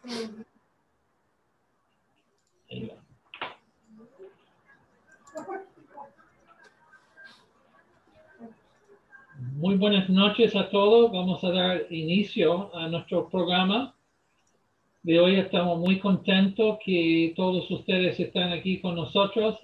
Ahí va. Muy buenas noches a todos. Vamos a dar inicio a nuestro programa de hoy. Estamos muy contentos que todos ustedes están aquí con nosotros.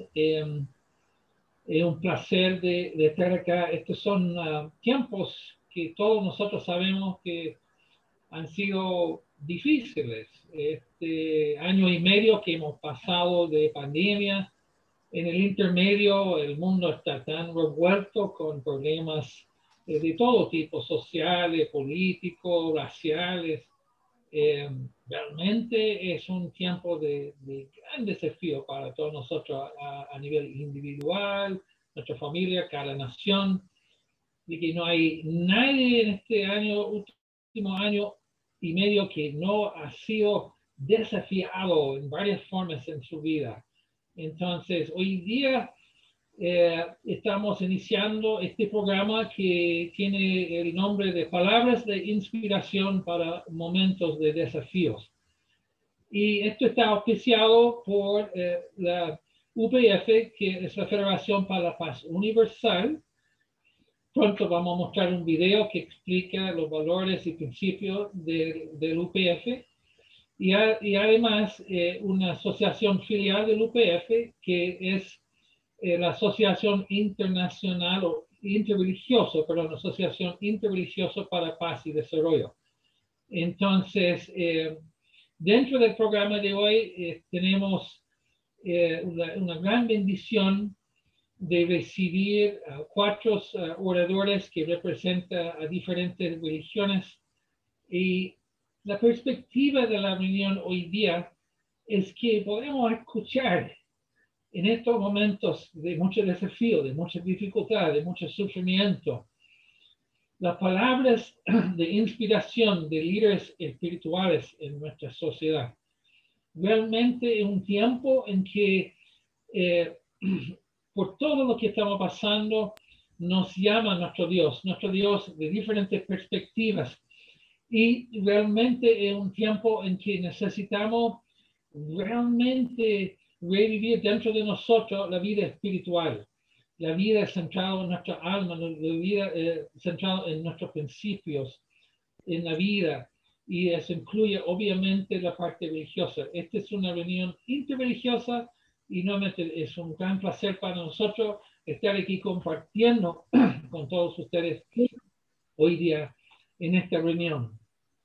Es un placer de estar acá. Estos son tiempos que todos nosotros sabemos que han sido difíciles. Este año y medio que hemos pasado de pandemia, en el intermedio el mundo está tan revuelto con problemas de todo tipo, sociales, políticos, raciales. Realmente es un tiempo de gran desafío para todos nosotros a nivel individual, nuestra familia, cada nación, y que no hay nadie en este año, último año y medio que no ha sido desafiado en varias formas en su vida. Entonces, hoy día estamos iniciando este programa que tiene el nombre de Palabras de Inspiración para Momentos de Desafíos. Y esto está auspiciado por la UPF, que es la Federación para la Paz Universal. Pronto vamos a mostrar un video que explica los valores y principios del UPF. Y además una asociación filial del UPF que es la Asociación Internacional o Interreligioso, perdón, la Asociación Interreligiosa para Paz y Desarrollo. Entonces, dentro del programa de hoy tenemos una gran bendición de recibir a 4 oradores que representan a diferentes religiones, y la perspectiva de la reunión hoy día es que podemos escuchar en estos momentos de mucho desafío, de mucha dificultad, de mucho sufrimiento, las palabras de inspiración de líderes espirituales en nuestra sociedad. Realmente es un tiempo en que por todo lo que estamos pasando nos llama nuestro Dios de diferentes perspectivas, y realmente es un tiempo en que necesitamos realmente revivir dentro de nosotros la vida espiritual, la vida centrada en nuestra alma, la vida centrada en nuestros principios, en la vida, y eso incluye obviamente la parte religiosa. Esta es una reunión interreligiosa y nuevamente es un gran placer para nosotros estar aquí compartiendo con todos ustedes hoy día en esta reunión.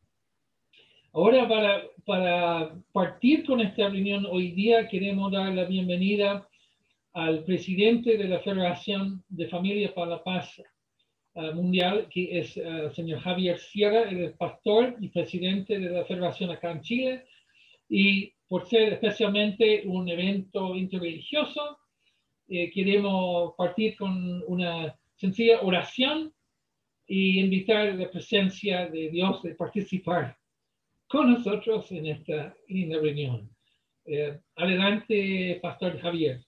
Ahora, para partir con esta reunión hoy día, queremos dar la bienvenida al presidente de la Federación de Familias para la Paz Mundial, que es el señor Javier Sierra, el pastor y presidente de la Federación acá en Chile, y por ser especialmente un evento interreligioso, queremos partir con una sencilla oración y invitar la presencia de Dios de participar con nosotros en esta linda reunión. Adelante, Pastor Javier.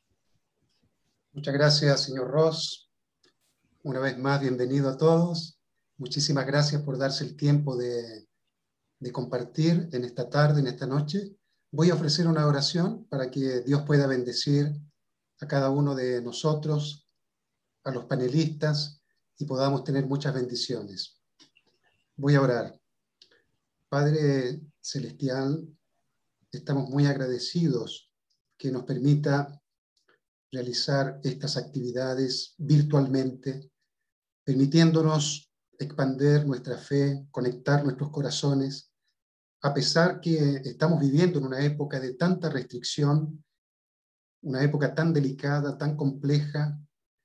Muchas gracias, señor Ross. Una vez más, bienvenido a todos. Muchísimas gracias por darse el tiempo de compartir en esta tarde, en esta noche. Voy a ofrecer una oración para que Dios pueda bendecir a cada uno de nosotros, a los panelistas, y podamos tener muchas bendiciones. Voy a orar. Padre Celestial, estamos muy agradecidos que nos permita realizar estas actividades virtualmente, permitiéndonos expandir nuestra fe, conectar nuestros corazones, a pesar que estamos viviendo en una época de tanta restricción, una época tan delicada, tan compleja,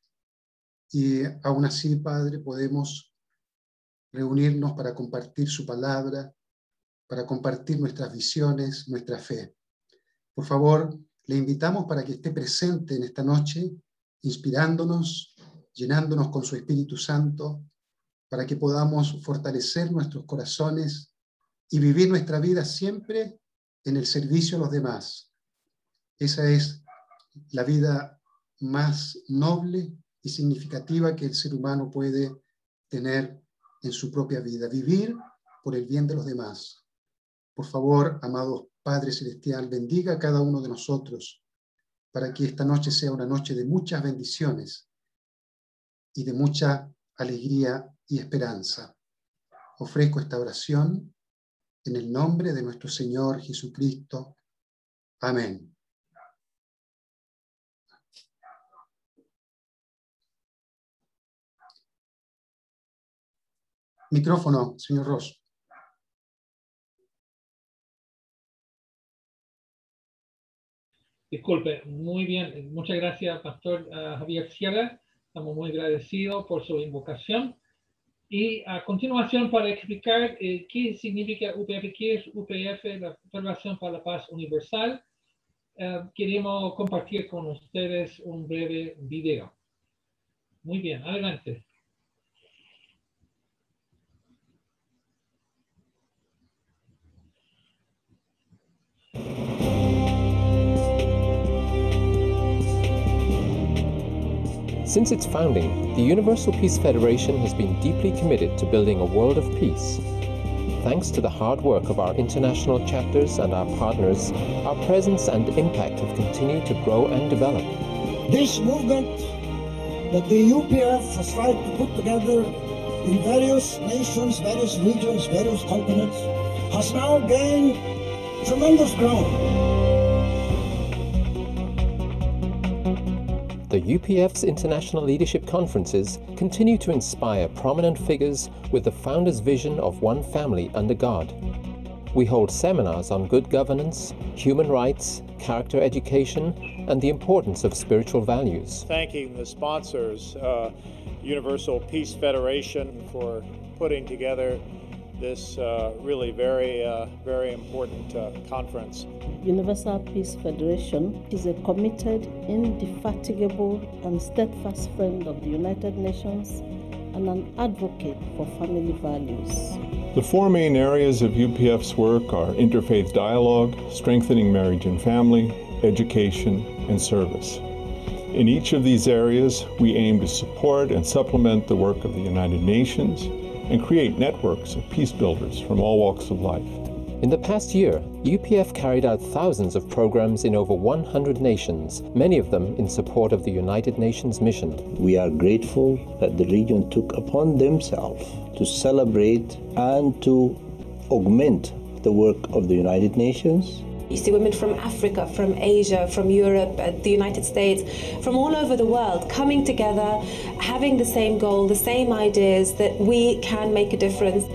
y aún así, Padre, podemos reunirnos para compartir su palabra, para compartir nuestras visiones, nuestra fe. Por favor, le invitamos para que esté presente en esta noche, inspirándonos, llenándonos con su Espíritu Santo, para que podamos fortalecer nuestros corazones y vivir nuestra vida siempre en el servicio a los demás. Esa es la vida más noble y significativa que el ser humano puede tener en su propia vida, vivir por el bien de los demás. Por favor, amado Padre Celestial, bendiga a cada uno de nosotros para que esta noche sea una noche de muchas bendiciones y de mucha alegría y esperanza. Ofrezco esta oración en el nombre de nuestro Señor Jesucristo. Amén. Micrófono, señor Ross. Disculpe, muy bien. Muchas gracias, Pastor Javier Sierra. Estamos muy agradecidos por su invocación. Y a continuación, para explicar qué significa UPF, qué es UPF, la Federación para la Paz Universal, queremos compartir con ustedes un breve video. Muy bien, adelante. Since its founding, the Universal Peace Federation has been deeply committed to building a world of peace. Thanks to the hard work of our international chapters and our partners, our presence and impact have continued to grow and develop. This movement that the UPF has tried to put together in various nations, various regions, various continents, has now gained tremendous ground. The UPF's international leadership conferences continue to inspire prominent figures with the founder's vision of one family under God. We hold seminars on good governance, human rights, character education, and the importance of spiritual values. Thanking the sponsors, Universal Peace Federation, for putting together this really very important conference. Universal Peace Federation is a committed, indefatigable, and steadfast friend of the United Nations and an advocate for family values. The four main areas of UPF's work are interfaith dialogue, strengthening marriage and family, education, and service. In each of these areas, we aim to support and supplement the work of the United Nations and create networks of peace builders from all walks of life. In the past year, UPF carried out thousands of programs in over 100 nations, many of them in support of the United Nations mission. We are grateful that the region took upon themselves to celebrate and to augment the work of the United Nations. You see women from Africa, from Asia, from Europe, the United States, from all over the world coming together, having the same goal, the same ideas, that we can make a difference.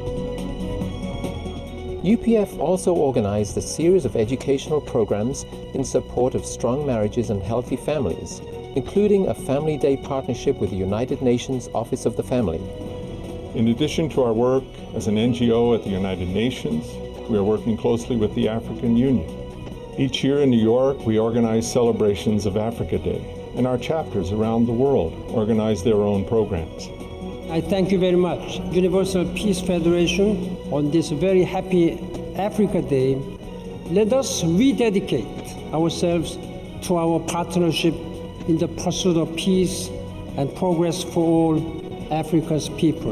UPF also organized a series of educational programs in support of strong marriages and healthy families, including a Family Day partnership with the United Nations Office of the Family. In addition to our work as an NGO at the United Nations, we are working closely with the African Union. Each year in New York, we organize celebrations of Africa Day, and our chapters around the world organize their own programs. I thank you very much, Universal Peace Federation, on this very happy Africa Day. Let us rededicate ourselves to our partnership in the pursuit of peace and progress for all Africa's people.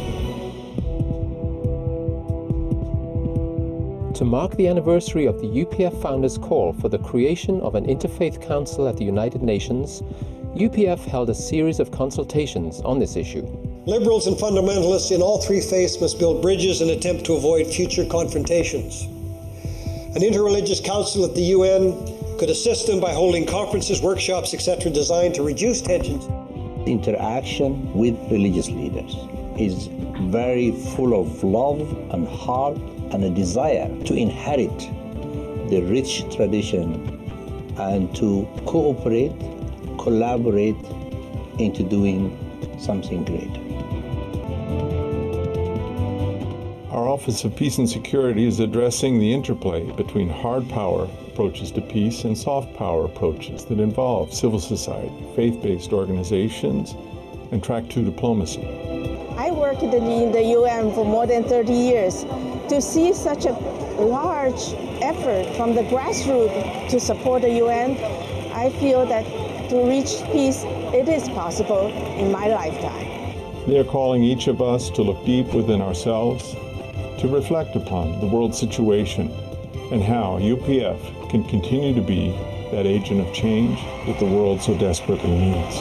To mark the anniversary of the UPF founders' call for the creation of an interfaith council at the United Nations, UPF held a series of consultations on this issue. Liberals and fundamentalists in all three faiths must build bridges and attempt to avoid future confrontations. An interreligious council at the UN could assist them by holding conferences, workshops, etc., designed to reduce tensions. Interaction with religious leaders is very full of love and heart and a desire to inherit the rich tradition and to cooperate, collaborate into doing something great. Our Office of Peace and Security is addressing the interplay between hard power approaches to peace and soft power approaches that involve civil society, faith-based organizations, and Track 2 diplomacy. I worked in the UN for more than 30 years. To see such a large effort from the grassroots to support the UN, I feel that to reach peace, it is possible in my lifetime. They are calling each of us to look deep within ourselves to reflect upon the world situation and how UPF can continue to be that agent of change that the world so desperately needs.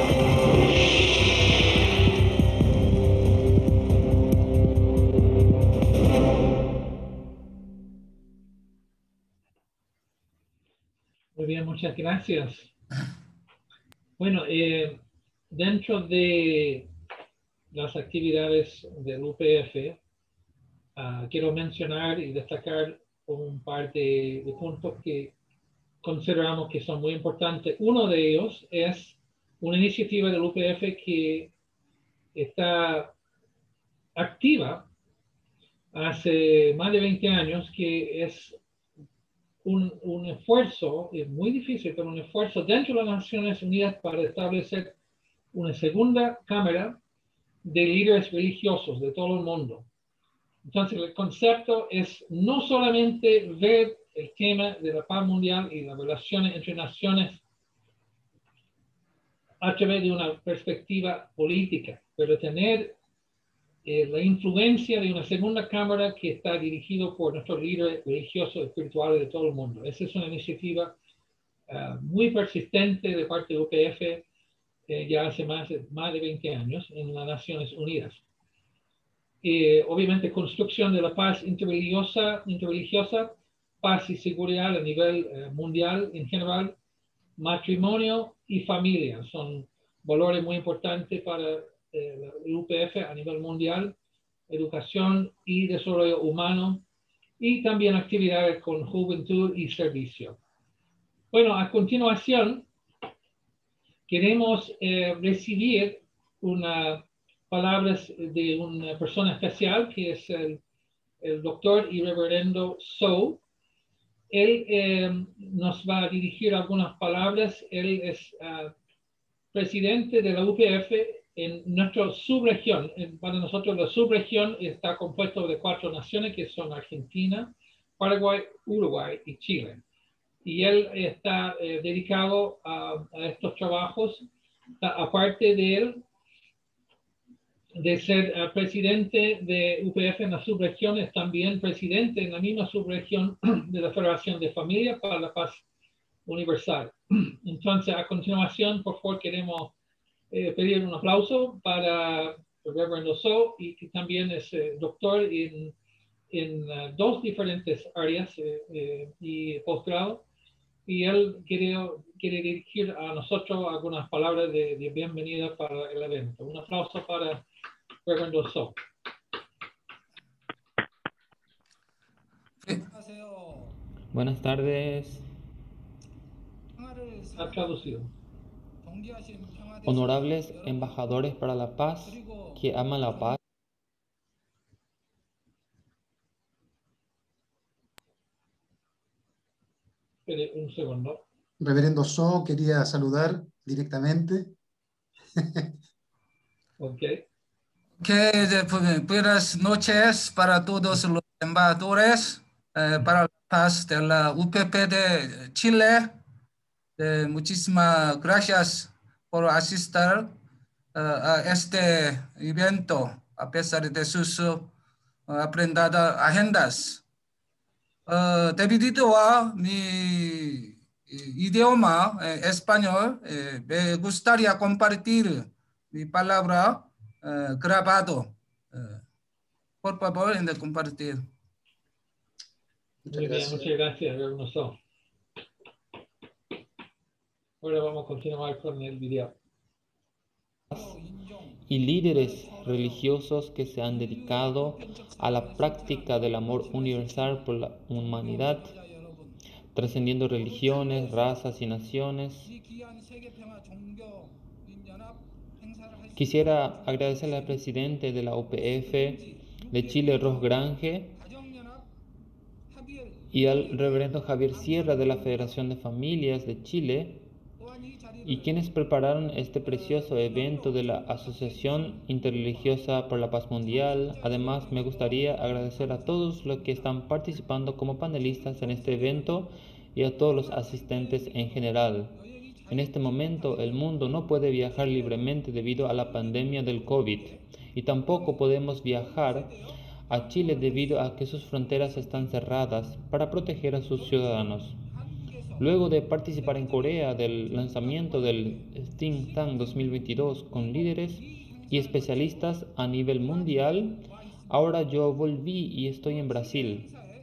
Muy bien, muchas gracias. Bueno, dentro de las actividades del UPF, quiero mencionar y destacar un par de puntos que consideramos que son muy importantes. Uno de ellos es una iniciativa del UPF que está activa hace más de 20 años, que es un esfuerzo, es muy difícil, pero un esfuerzo dentro de las Naciones Unidas para establecer una segunda cámara de líderes religiosos de todo el mundo. Entonces, el concepto es no solamente ver el tema de la paz mundial y las relaciones entre naciones a través de una perspectiva política, pero tener la influencia de una segunda cámara que está dirigido por nuestros líderes religiosos y espirituales de todo el mundo. Esa es una iniciativa muy persistente de parte de UPF ya hace más de 20 años en las Naciones Unidas. Obviamente, construcción de la paz interreligiosa, paz y seguridad a nivel mundial en general, matrimonio y familia son valores muy importantes para el UPF a nivel mundial, educación y desarrollo humano, y también actividades con juventud y servicio. Bueno, a continuación queremos recibir unas palabras de una persona especial, que es el doctor y reverendo So. Él nos va a dirigir algunas palabras. Él es presidente de la UPF en nuestra subregión. Para nosotros la subregión está compuesta de 4 naciones, que son Argentina, Paraguay, Uruguay y Chile. Y él está dedicado a estos trabajos. Aparte de él, de ser presidente de UPF en la subregión, es también presidente en la misma subregión de la Federación de Familias para la Paz Universal. Entonces, a continuación, por favor, queremos pedir un aplauso para el reverendo So, y que también es doctor en 2 diferentes áreas y posgrado. Y él quiere dirigir a nosotros algunas palabras de bienvenida para el evento. Un aplauso para reverendo So. Buenas tardes. Ha traducido. Honorables embajadores para la paz, que aman la paz. Espere un segundo. Reverendo So quería saludar directamente. Ok. Buenas noches para todos los embajadores para la paz de la UPF de Chile. Muchísimas gracias por asistir a este evento a pesar de sus apretadas agendas. Debido a mi idioma español, me gustaría compartir mi palabra grabado. Por favor, de compartir. Muy bien, muchas gracias, reverendo So. Ahora vamos a continuar con el video. Y líderes religiosos que se han dedicado a la práctica del amor universal por la humanidad, trascendiendo religiones, razas y naciones. Quisiera agradecerle al presidente de la UPF de Chile, Ros Grange, y al reverendo Javier Sierra de la Federación de Familias de Chile, y quienes prepararon este precioso evento de la Asociación Interreligiosa por la Paz Mundial. Además, me gustaría agradecer a todos los que están participando como panelistas en este evento y a todos los asistentes en general. En este momento, el mundo no puede viajar libremente debido a la pandemia del COVID, y tampoco podemos viajar a Chile debido a que sus fronteras están cerradas para proteger a sus ciudadanos. Luego de participar en Corea del lanzamiento del Think Tank 2022 con líderes y especialistas a nivel mundial, ahora yo volví y estoy en Brasil.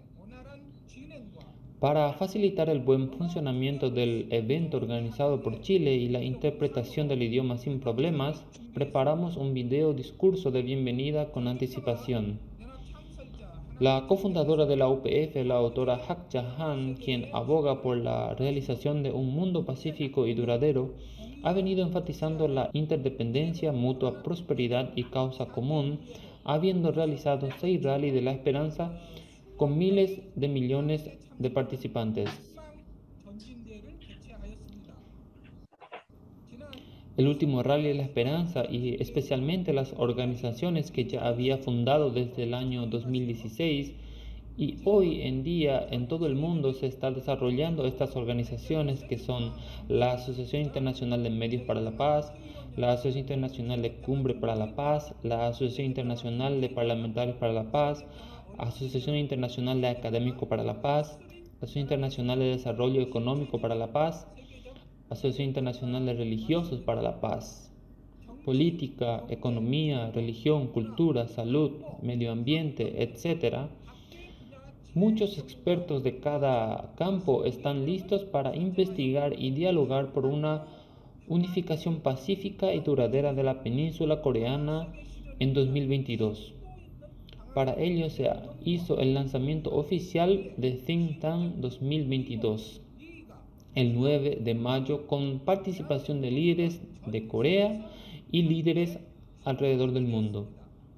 Para facilitar el buen funcionamiento del evento organizado por Chile y la interpretación del idioma sin problemas, preparamos un video discurso de bienvenida con anticipación. La cofundadora de la UPF, la autora Hak Ja Han, quien aboga por la realización de un mundo pacífico y duradero, ha venido enfatizando la interdependencia, mutua prosperidad y causa común, habiendo realizado 6 rallies de la esperanza con miles de millones de participantes. El último Rally de la Esperanza y especialmente las organizaciones que ya había fundado desde el año 2016 y hoy en día en todo el mundo se está desarrollando estas organizaciones que son la Asociación Internacional de Medios para la Paz, la Asociación Internacional de Cumbre para la Paz, la Asociación Internacional de Parlamentarios para la Paz, Asociación Internacional de Académicos para la Paz, Asociación Internacional de Desarrollo Económico para la Paz, Asociación Internacional de Religiosos para la Paz. Política, economía, religión, cultura, salud, medio ambiente, etc. Muchos expertos de cada campo están listos para investigar y dialogar por una unificación pacífica y duradera de la península coreana en 2022. Para ello se hizo el lanzamiento oficial de Think Tank 2022. El 9 de mayo con participación de líderes de Corea y líderes alrededor del mundo.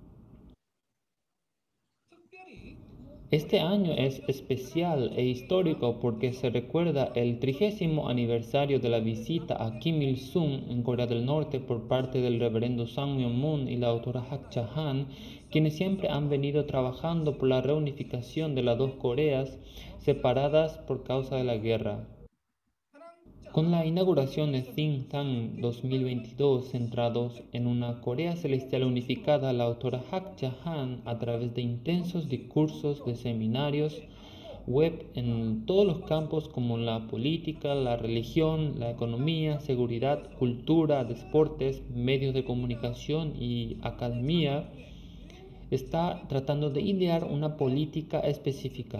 Este año es especial e histórico porque se recuerda el 30º aniversario de la visita a Kim Il-sung en Corea del Norte por parte del reverendo Sang Myung-moon y la autora Hak Ja Han, quienes siempre han venido trabajando por la reunificación de las dos Coreas separadas por causa de la guerra. Con la inauguración de Think Tank 2022 centrados en una Corea celestial unificada, la autora Hak Ja Han, a través de intensos discursos de seminarios web en todos los campos como la política, la religión, la economía, seguridad, cultura, deportes, medios de comunicación y academia, está tratando de idear una política específica.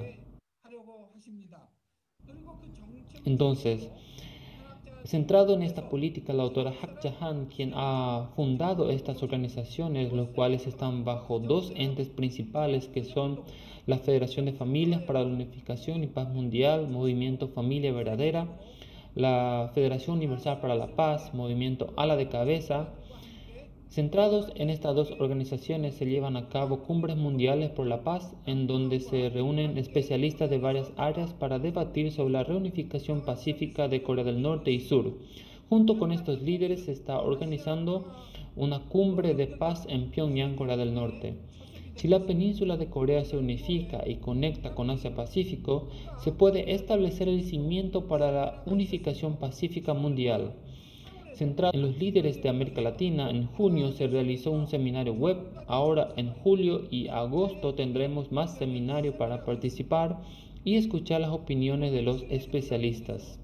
Entonces, centrado en esta política, la autora Hak Ja Han, quien ha fundado estas organizaciones, los cuales están bajo 2 entes principales que son la Federación de Familias para la Unificación y Paz Mundial, Movimiento Familia Verdadera, la Federación Universal para la Paz, Movimiento Ala de Cabeza. Centrados en estas 2 organizaciones se llevan a cabo cumbres mundiales por la paz, en donde se reúnen especialistas de varias áreas para debatir sobre la reunificación pacífica de Corea del Norte y Sur. Junto con estos líderes se está organizando una cumbre de paz en Pyongyang, Corea del Norte. Si la península de Corea se unifica y conecta con Asia-Pacífico, se puede establecer el cimiento para la unificación pacífica mundial. Centrado en los líderes de América Latina, en junio se realizó un seminario web. Ahora en julio y agosto tendremos más seminarios para participar y escuchar las opiniones de los especialistas.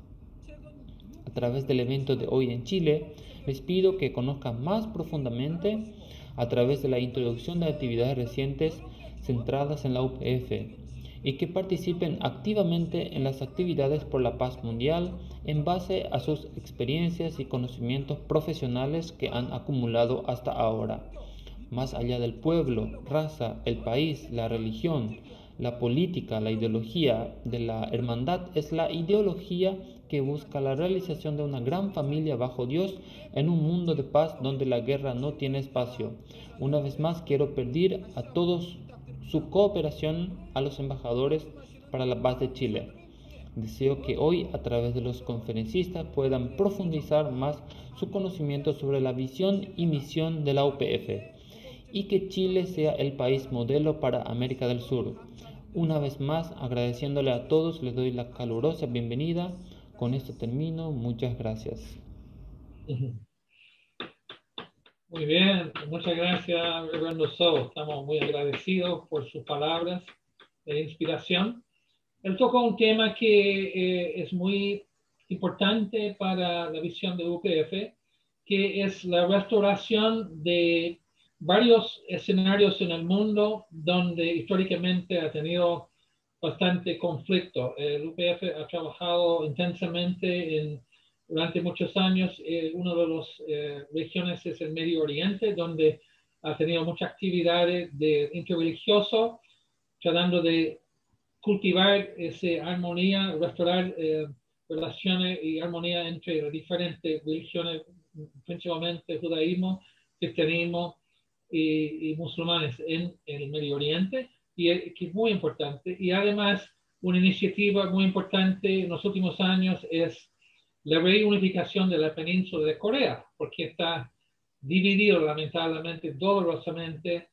A través del evento de hoy en Chile, les pido que conozcan más profundamente a través de la introducción de actividades recientes centradas en la UPF y que participen activamente en las actividades por la paz mundial en base a sus experiencias y conocimientos profesionales que han acumulado hasta ahora. Más allá del pueblo, raza, el país, la religión, la política, la ideología de la hermandad es la ideología que busca la realización de una gran familia bajo Dios en un mundo de paz donde la guerra no tiene espacio. Una vez más quiero pedir a todos su cooperación a los embajadores para la paz de Chile. Deseo que hoy, a través de los conferencistas, puedan profundizar más su conocimiento sobre la visión y misión de la UPF y que Chile sea el país modelo para América del Sur. Una vez más, agradeciéndole a todos, les doy la calurosa bienvenida. Con esto termino. Muchas gracias. Muy bien, muchas gracias, Reverendo So. Estamos muy agradecidos por sus palabras de inspiración. Él tocó un tema que es muy importante para la visión de UPF, que es la restauración de varios escenarios en el mundo donde históricamente ha tenido bastante conflicto. El UPF ha trabajado intensamente durante muchos años. Una de las regiones es el Medio Oriente, donde ha tenido muchas actividades de interreligioso, tratando de cultivar esa armonía, restaurar relaciones y armonía entre las diferentes religiones, principalmente judaísmo, cristianismo y musulmanes en el Medio Oriente, y que es muy importante. Y además, una iniciativa muy importante en los últimos años es la reunificación de la península de Corea, porque está dividido lamentablemente, dolorosamente,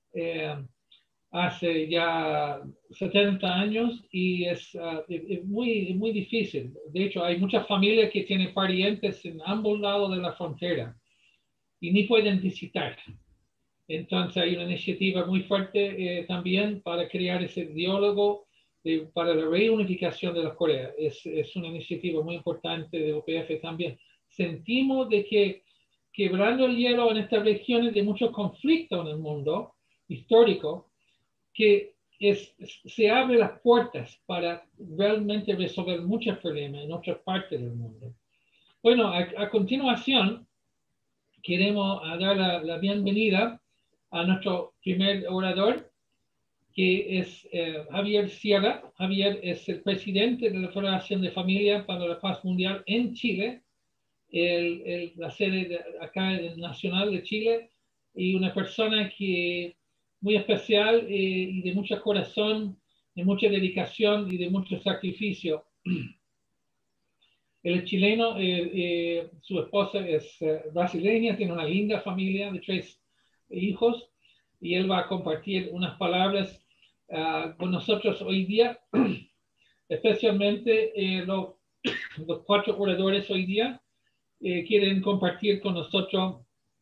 hace ya 70 años y es muy difícil. De hecho, hay muchas familias que tienen parientes en ambos lados de la frontera y ni pueden visitar. Entonces hay una iniciativa muy fuerte también para crear ese diálogo para la reunificación de las Coreas. Es una iniciativa muy importante de UPF también. Sentimos de que quebrando el hielo en estas regiones de muchos conflictos en el mundo histórico, que se abren las puertas para realmente resolver muchos problemas en otras partes del mundo. Bueno, a continuación, queremos dar la bienvenida a nuestro primer orador, que es Javier Sierra. Javier es el presidente de la Federación de Familias para la Paz Mundial en Chile, la sede acá nacional de Chile, y una persona que muy especial y de mucho corazón, de mucha dedicación y de mucho sacrificio. Él es chileno, su esposa es brasileña, tiene una linda familia de 3 hijos, y él va a compartir unas palabras con nosotros hoy día, especialmente los 4 oradores hoy día quieren compartir con nosotros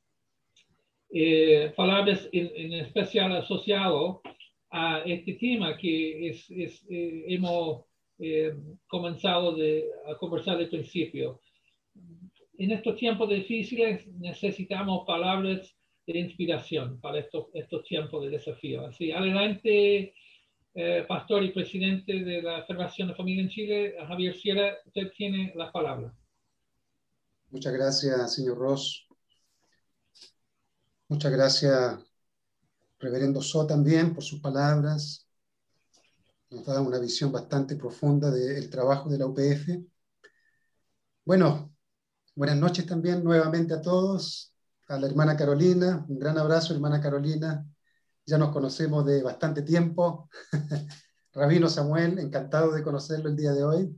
palabras en especial asociado a este tema que hemos comenzado a conversar al principio. En estos tiempos difíciles necesitamos palabras de inspiración para estos tiempos de desafío. Así, adelante, pastor y presidente de la Federación de Familia en Chile, Javier Sierra, usted tiene la palabra. Muchas gracias, señor Ross. Muchas gracias, reverendo So, también por sus palabras. Nos da una visión bastante profunda del trabajo de la UPF. Bueno, buenas noches también nuevamente a todos. A la hermana Carolina, un gran abrazo, hermana Carolina. Ya nos conocemos de bastante tiempo. Rabino Samuel, encantado de conocerlo el día de hoy.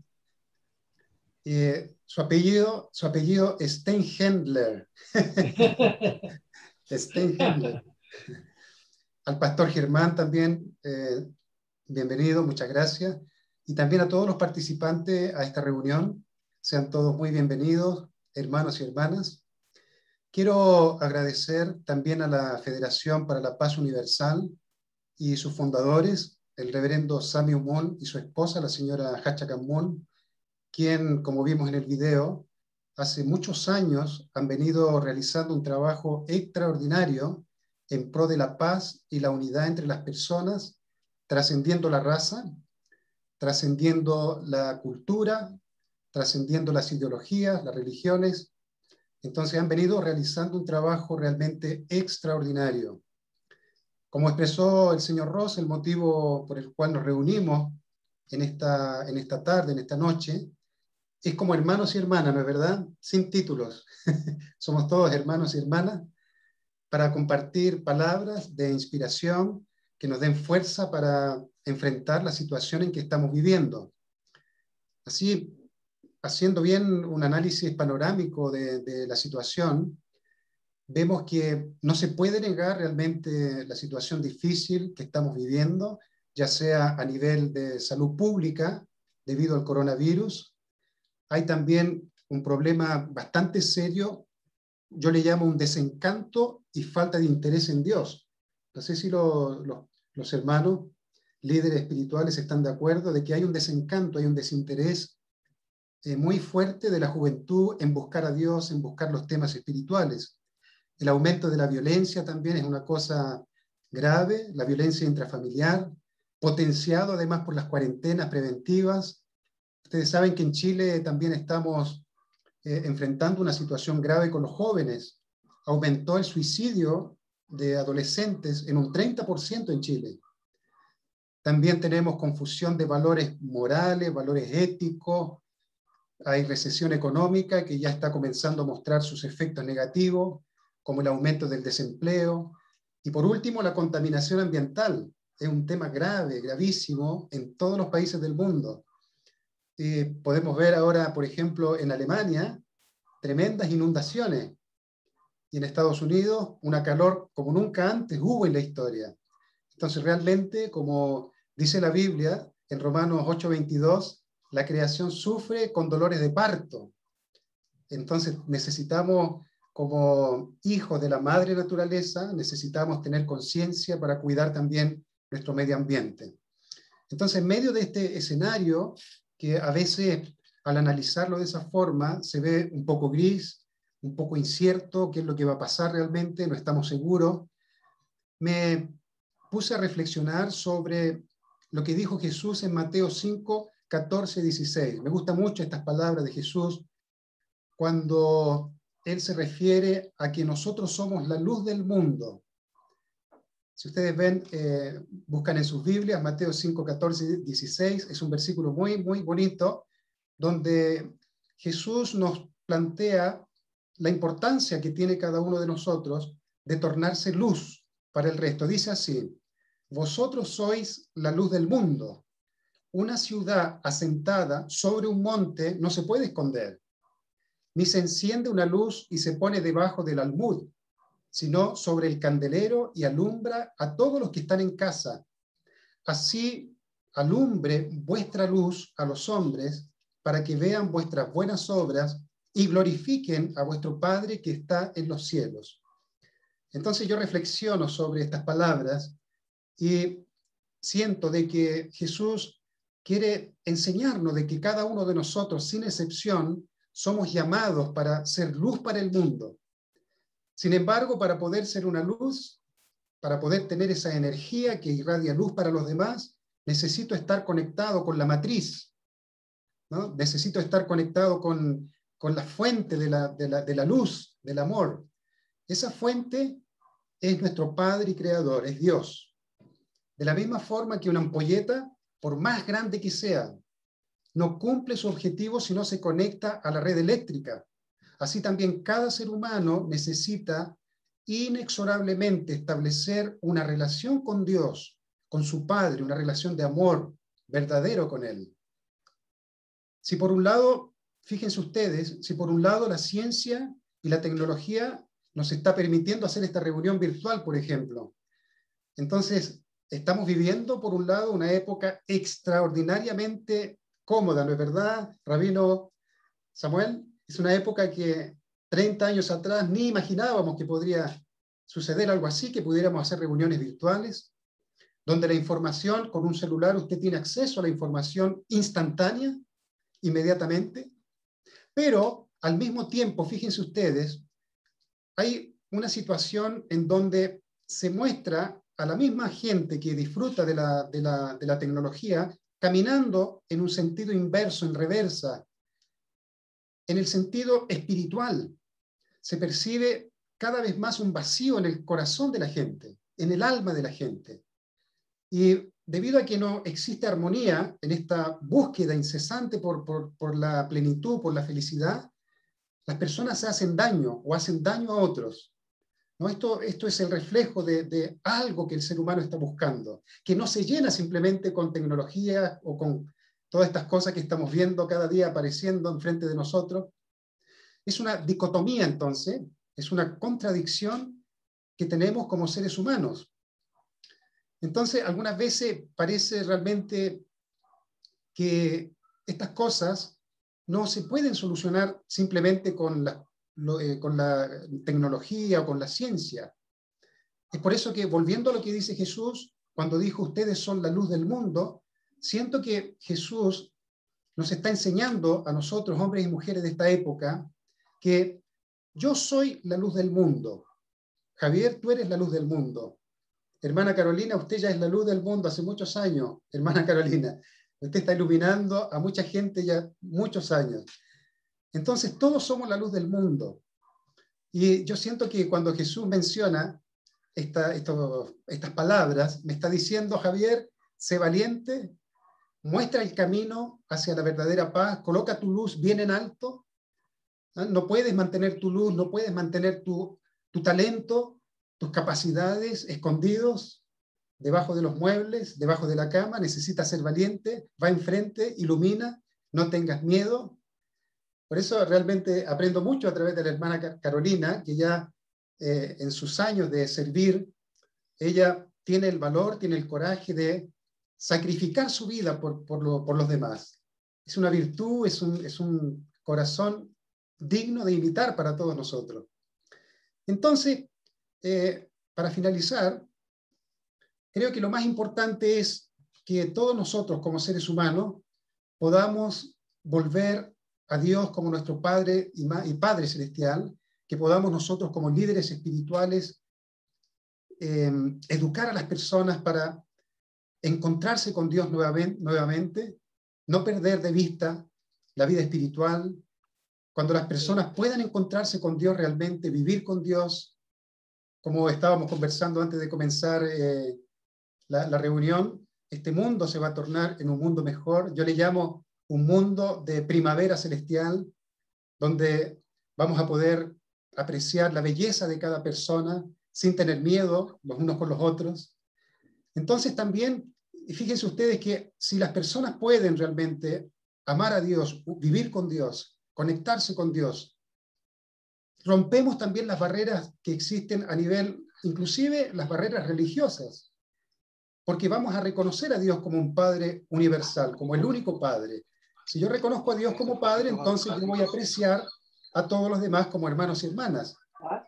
Su apellido es Steinhendler. Steinhendler. Al pastor Germán también, bienvenido, muchas gracias. Y también a todos los participantes a esta reunión. Sean todos muy bienvenidos, hermanos y hermanas. Quiero agradecer también a la Federación para la Paz Universal y sus fundadores, el reverendo Samuel Moon y su esposa, la señora Hachakan Moon, quien, como vimos en el video, hace muchos años han venido realizando un trabajo extraordinario en pro de la paz y la unidad entre las personas, trascendiendo la raza, trascendiendo la cultura, trascendiendo las ideologías, las religiones. Entonces han venido realizando un trabajo realmente extraordinario. Como expresó el señor Ross, el motivo por el cual nos reunimos en esta tarde, en esta noche, es como hermanos y hermanas, ¿no es verdad? Sin títulos. Somos todos hermanos y hermanas para compartir palabras de inspiración que nos den fuerza para enfrentar la situación en que estamos viviendo. Así, haciendo bien un análisis panorámico de la situación, vemos que no se puede negar realmente la situación difícil que estamos viviendo, ya sea a nivel de salud pública debido al coronavirus. Hay también un problema bastante serio yo le llamo un desencanto y falta de interés en Dios. No sé si los hermanos líderes espirituales están de acuerdo de que hay un desencanto, hay un desinterés muy fuerte de la juventud en buscar a Dios, en buscar los temas espirituales. El aumento de la violencia también es una cosa grave, la violencia intrafamiliar, potenciado además por las cuarentenas preventivas. Ustedes saben que en Chile también estamos enfrentando una situación grave con los jóvenes. Aumentó el suicidio de adolescentes en un 30% en Chile. También tenemos confusión de valores morales, valores éticos. Hay recesión económica que ya está comenzando a mostrar sus efectos negativos, como el aumento del desempleo. Y por último, la contaminación ambiental. Es un tema grave, gravísimo en todos los países del mundo. Podemos ver ahora, por ejemplo, en Alemania, tremendas inundaciones. Y en Estados Unidos, una calor como nunca antes hubo en la historia. Entonces, realmente, como dice la Biblia, en Romanos 8:22, la creación sufre con dolores de parto. Entonces, necesitamos, como hijos de la madre naturaleza, necesitamos tener conciencia para cuidar también nuestro medio ambiente. Entonces, en medio de este escenario, que a veces al analizarlo de esa forma se ve un poco gris, un poco incierto, qué es lo que va a pasar realmente, no estamos seguros, me puse a reflexionar sobre lo que dijo Jesús en Mateo 5, 14, 16. Me gustan mucho estas palabras de Jesús cuando Él se refiere a que nosotros somos la luz del mundo. Si ustedes ven, buscan en sus Biblias, Mateo 5, 14, 16, es un versículo muy, muy bonito, donde Jesús nos plantea la importancia que tiene cada uno de nosotros de tornarse luz para el resto. Dice así: vosotros sois la luz del mundo. Una ciudad asentada sobre un monte no se puede esconder, ni se enciende una luz y se pone debajo del almud, sino sobre el candelero y alumbra a todos los que están en casa. Así alumbre vuestra luz a los hombres, para que vean vuestras buenas obras y glorifiquen a vuestro Padre que está en los cielos. Entonces yo reflexiono sobre estas palabras y siento de que Jesús quiere enseñarnos de que cada uno de nosotros, sin excepción, somos llamados para ser luz para el mundo. Sin embargo, para poder ser una luz, para poder tener esa energía que irradia luz para los demás, necesito estar conectado con la matriz, ¿no? Necesito estar conectado con la fuente de la luz, del amor. Esa fuente es nuestro Padre y Creador, es Dios. De la misma forma que una ampolleta, por más grande que sea, no cumple su objetivo si no se conecta a la red eléctrica. Así también cada ser humano necesita inexorablemente establecer una relación con Dios, con su Padre, una relación de amor verdadero con Él. Si por un lado, fíjense ustedes, si por un lado la ciencia y la tecnología nos está permitiendo hacer esta reunión virtual, por ejemplo, entonces estamos viviendo, por un lado, una época extraordinariamente cómoda, ¿no es verdad, Rabino Samuel? Es una época que 30 años atrás ni imaginábamos que podría suceder algo así, que pudiéramos hacer reuniones virtuales, donde la información, con un celular, usted tiene acceso a la información instantánea, inmediatamente. Pero, al mismo tiempo, fíjense ustedes, hay una situación en donde se muestra a la misma gente que disfruta de la tecnología caminando en un sentido inverso, en reversa. En el sentido espiritual, se percibe cada vez más un vacío en el corazón de la gente, en el alma de la gente. Y debido a que no existe armonía en esta búsqueda incesante por la plenitud, por la felicidad, las personas se hacen daño o hacen daño a otros. ¿No? Esto es el reflejo de algo que el ser humano está buscando, que no se llena simplemente con tecnología o con todas estas cosas que estamos viendo cada día apareciendo enfrente de nosotros. Es una dicotomía, entonces, es una contradicción que tenemos como seres humanos. Entonces, algunas veces parece realmente que estas cosas no se pueden solucionar simplemente con las con la tecnología o con la ciencia. Es por eso que, volviendo a lo que dice Jesús, cuando dijo, ustedes son la luz del mundo, siento que Jesús nos está enseñando a nosotros, hombres y mujeres de esta época, que yo soy la luz del mundo. Javier, tú eres la luz del mundo. Hermana Carolina, usted ya es la luz del mundo hace muchos años. Hermana Carolina, usted está iluminando a mucha gente ya muchos años. Entonces, todos somos la luz del mundo. Y yo siento que cuando Jesús menciona estas palabras, me está diciendo, Javier, sé valiente, muestra el camino hacia la verdadera paz, coloca tu luz bien en alto. No puedes mantener tu luz, no puedes mantener tu talento, tus capacidades escondidos debajo de los muebles, debajo de la cama. Necesitas ser valiente, va enfrente, ilumina, no tengas miedo. Por eso realmente aprendo mucho a través de la hermana Carolina, que ya en sus años de servir, ella tiene el valor, tiene el coraje de sacrificar su vida por los demás. Es una virtud, es un corazón digno de imitar para todos nosotros. Entonces, para finalizar, creo que lo más importante es que todos nosotros como seres humanos podamos volver a Dios como nuestro Padre y Padre Celestial, que podamos nosotros como líderes espirituales educar a las personas para encontrarse con Dios nuevamente, no perder de vista la vida espiritual. Cuando las personas puedan encontrarse con Dios realmente, vivir con Dios, como estábamos conversando antes de comenzar la reunión, este mundo se va a tornar en un mundo mejor. Yo le llamo un mundo de primavera celestial, donde vamos a poder apreciar la belleza de cada persona sin tener miedo los unos con los otros. Entonces también, fíjense ustedes que si las personas pueden realmente amar a Dios, vivir con Dios, conectarse con Dios, rompemos también las barreras que existen a nivel, inclusive las barreras religiosas, porque vamos a reconocer a Dios como un Padre universal, como el único Padre. Si yo reconozco a Dios como Padre, entonces yo voy a apreciar a todos los demás como hermanos y hermanas.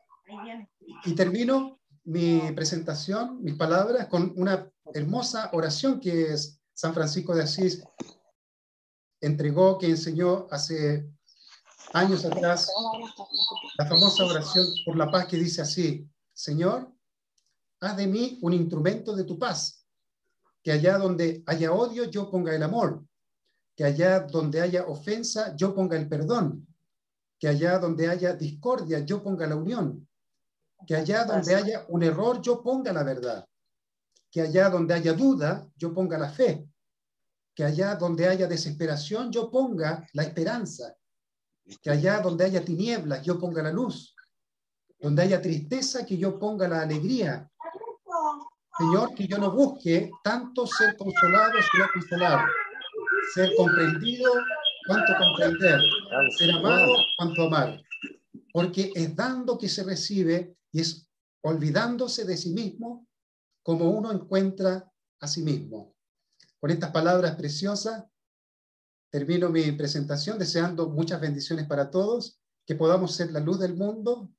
Y termino mi presentación, mis palabras, con una hermosa oración que San Francisco de Asís entregó, que enseñó hace años atrás, la famosa oración por la paz, que dice así: Señor, haz de mí un instrumento de tu paz, que allá donde haya odio yo ponga el amor, que allá donde haya ofensa yo ponga el perdón, que allá donde haya discordia yo ponga la unión, que allá donde haya un error yo ponga la verdad, que allá donde haya duda yo ponga la fe, que allá donde haya desesperación yo ponga la esperanza, que allá donde haya tinieblas yo ponga la luz, donde haya tristeza que yo ponga la alegría. Señor, que yo no busque tanto ser consolado sino consolar, ser comprendido cuanto comprender, ser amado cuanto amar, porque es dando que se recibe y es olvidándose de sí mismo como uno encuentra a sí mismo. Con estas palabras preciosas termino mi presentación deseando muchas bendiciones para todos, que podamos ser la luz del mundo.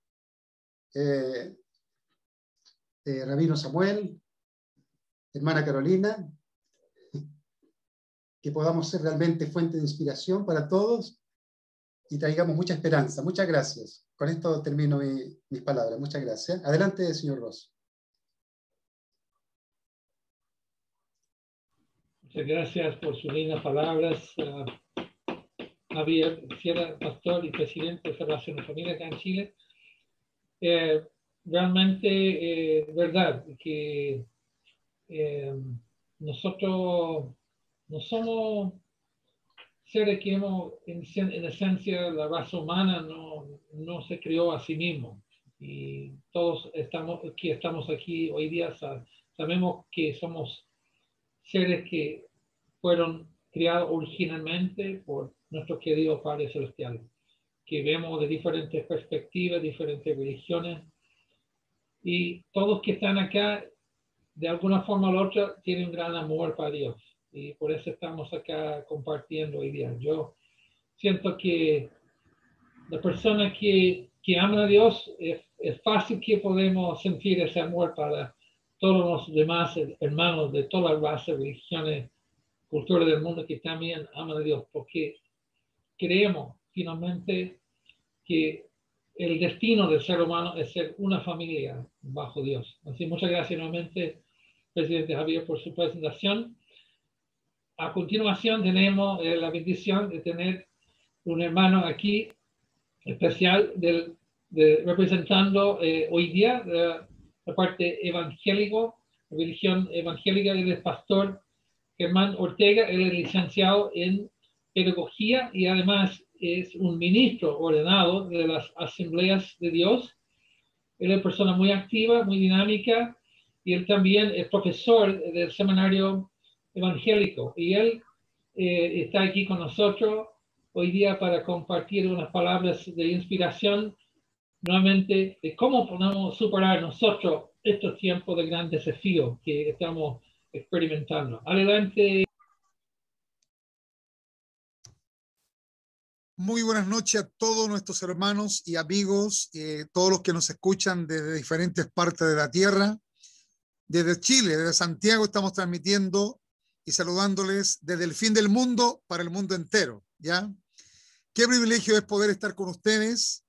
Rabino Samuel, hermana Carolina, que podamos ser realmente fuente de inspiración para todos y traigamos mucha esperanza. Muchas gracias. Con esto termino mis palabras. Muchas gracias. Adelante, señor Ross. Muchas gracias por sus lindas palabras. Javier Sierra, pastor y presidente de Federación de Familia acá en Chile. Realmente, verdad, que nosotros no somos seres que en esencia, la raza humana no se creó a sí mismo. Y todos estamos aquí hoy día, sabemos que somos seres que fueron creados originalmente por nuestro querido Padre Celestial, que vemos de diferentes perspectivas, diferentes religiones, y todos que están acá, de alguna forma u otra, tienen un gran amor para Dios, y por eso estamos acá compartiendo hoy día. Yo siento que las personas que que aman a Dios, es fácil que podemos sentir ese amor para todos los demás hermanos de todas las razas, religiones, culturas del mundo que también aman a Dios, porque creemos finalmente que el destino del ser humano es ser una familia bajo Dios. Así, muchas gracias nuevamente, presidente Javier, por su presentación. A continuación tenemos la bendición de tener un hermano aquí especial representando hoy día la parte evangélico, la religión evangélica. Él es pastor Germán Ortega. Él es licenciado en pedagogía y además es un ministro ordenado de las Asambleas de Dios. Él es una persona muy activa, muy dinámica, y él también es profesor del seminario evangélico. Y él está aquí con nosotros hoy día para compartir unas palabras de inspiración nuevamente de cómo podemos superar nosotros estos tiempos de gran desafío que estamos experimentando. Adelante. Muy buenas noches a todos nuestros hermanos y amigos, todos los que nos escuchan desde diferentes partes de la tierra. Desde Chile, desde Santiago, estamos transmitiendo y saludándoles desde el fin del mundo para el mundo entero, ¿ya? Qué privilegio es poder estar con ustedes.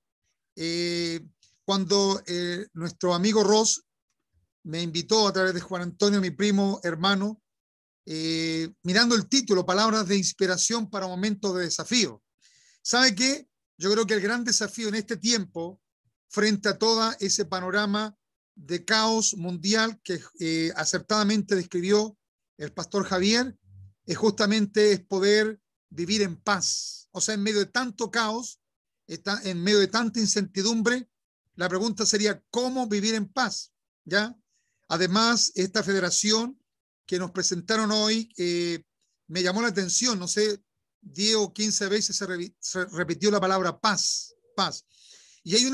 Cuando nuestro amigo Ross me invitó a través de Juan Antonio, mi primo hermano, mirando el título, Palabras de inspiración para momentos de desafío. ¿Sabe qué? Yo creo que el gran desafío en este tiempo, frente a todo ese panorama de caos mundial que acertadamente describió el pastor Javier, es justamente poder vivir en paz. O sea, en medio de tanto caos, en medio de tanta incertidumbre, la pregunta sería, ¿cómo vivir en paz? ¿Ya? Además, esta federación que nos presentaron hoy me llamó la atención, no sé, 10 o 15 veces se repitió la palabra paz, paz. Y hay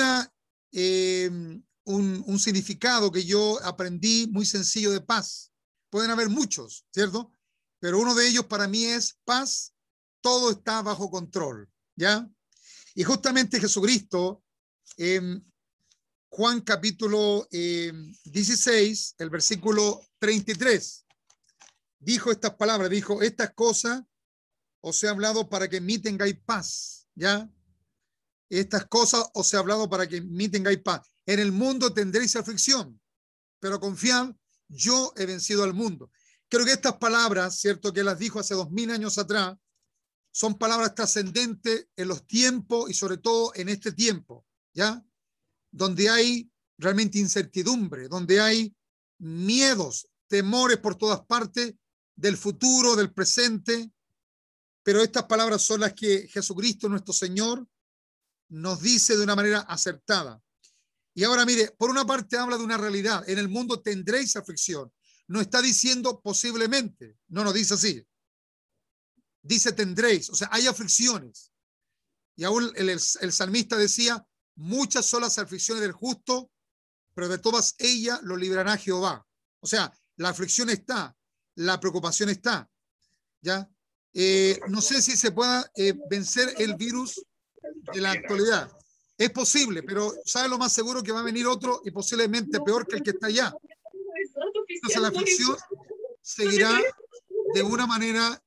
un significado que yo aprendí muy sencillo de paz. Pueden haber muchos, ¿cierto? Pero uno de ellos para mí es paz, todo está bajo control, ¿ya? Y justamente Jesucristo, en Juan capítulo 16, el versículo 33, dijo estas palabras, dijo, estas cosas os he hablado para que en mí tengáis paz, ¿ya? Estas cosas os he hablado para que en mí tengáis paz. En el mundo tendréis aflicción, pero confiad, yo he vencido al mundo. Creo que estas palabras, ¿cierto? Que las dijo hace 2000 años atrás, son palabras trascendentes en los tiempos y sobre todo en este tiempo, ¿ya? Donde hay realmente incertidumbre, donde hay miedos, temores por todas partes del futuro, del presente. Pero estas palabras son las que Jesucristo, nuestro Señor, nos dice de una manera acertada. Y ahora mire, por una parte habla de una realidad. En el mundo tendréis aflicción. No está diciendo posiblemente. No nos dice así. Dice tendréis. O sea, hay aflicciones. Y aún el salmista decía, muchas son las aflicciones del justo, pero de todas ellas lo librará Jehová. O sea, la aflicción está, la preocupación está. ¿Ya? No sé si se pueda vencer el virus de la actualidad. Es posible, pero ¿sabe lo más seguro? Que va a venir otro y posiblemente peor que el que está allá. Entonces la aflicción seguirá de una manera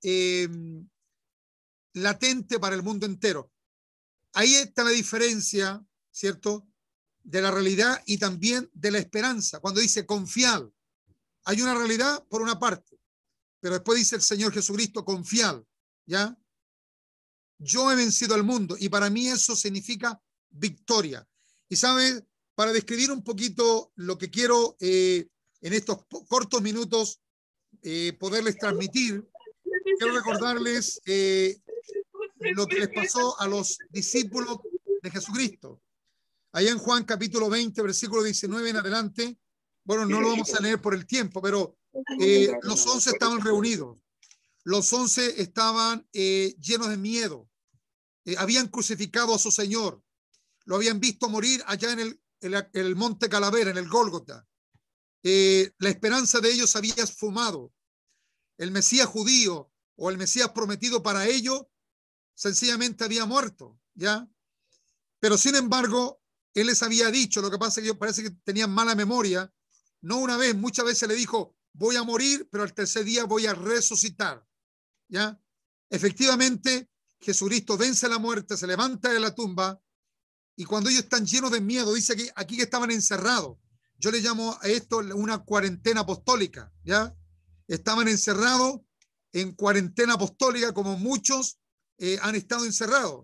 latente para el mundo entero. Ahí está la diferencia, ¿cierto?, de la realidad y también de la esperanza. Cuando dice confiad, hay una realidad por una parte, pero después dice el Señor Jesucristo, confiad, ¿ya? Yo he vencido al mundo y para mí eso significa victoria. Y sabe, para describir un poquito lo que quiero en estos cortos minutos poderles transmitir, quiero recordarles lo que les pasó a los discípulos de Jesucristo. Allá en Juan capítulo 20, versículo 19 en adelante, bueno, no lo vamos a leer por el tiempo, pero los 11 estaban reunidos. Los 11 estaban llenos de miedo. Habían crucificado a su Señor. Lo habían visto morir allá en el monte Calavera, en el Gólgota. La esperanza de ellos había esfumado. El Mesías judío o el Mesías prometido para ellos sencillamente había muerto, ¿ya? Pero sin embargo, Él les había dicho, lo que pasa es que parece que tenían mala memoria, no una vez, muchas veces le dijo, voy a morir, pero al tercer día voy a resucitar. ¿Ya? Efectivamente, Jesucristo vence la muerte, se levanta de la tumba, y cuando ellos están llenos de miedo, dice aquí que estaban encerrados. Yo le llamo a esto una cuarentena apostólica, ¿ya? Estaban encerrados en cuarentena apostólica, como muchos han estado encerrados.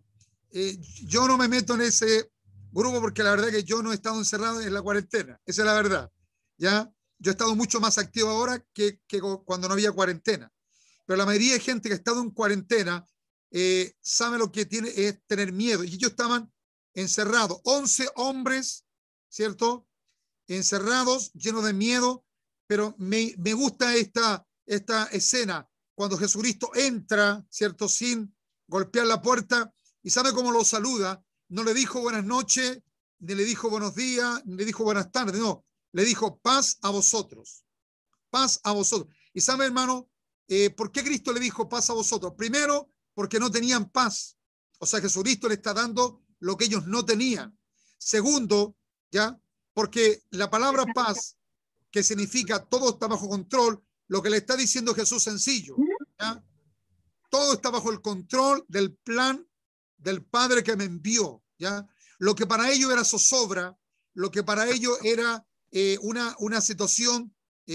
Yo no me meto en ese grupo porque la verdad es que yo no he estado encerrado en la cuarentena, esa es la verdad, ¿ya? Yo he estado mucho más activo ahora que cuando no había cuarentena. Pero la mayoría de gente que ha estado en cuarentena sabe lo que tiene es tener miedo. Y ellos estaban encerrados, 11 hombres, ¿cierto? Encerrados, llenos de miedo, pero me gusta esta escena, cuando Jesucristo entra, ¿cierto? Sin golpear la puerta, y ¿sabe cómo lo saluda? No le dijo buenas noches, ni le dijo buenos días, ni le dijo buenas tardes, no, le dijo paz a vosotros, paz a vosotros. Y ¿sabe, hermano, por qué Cristo le dijo paz a vosotros? Primero, porque no tenían paz, o sea, Jesucristo le está dando lo que ellos no tenían. Segundo, ¿ya? Porque la palabra paz, que significa todo está bajo control, lo que le está diciendo Jesús sencillo, ¿ya? Todo está bajo el control del plan del Padre que me envió, ¿ya? Lo que para ellos era zozobra, lo que para ellos era una situación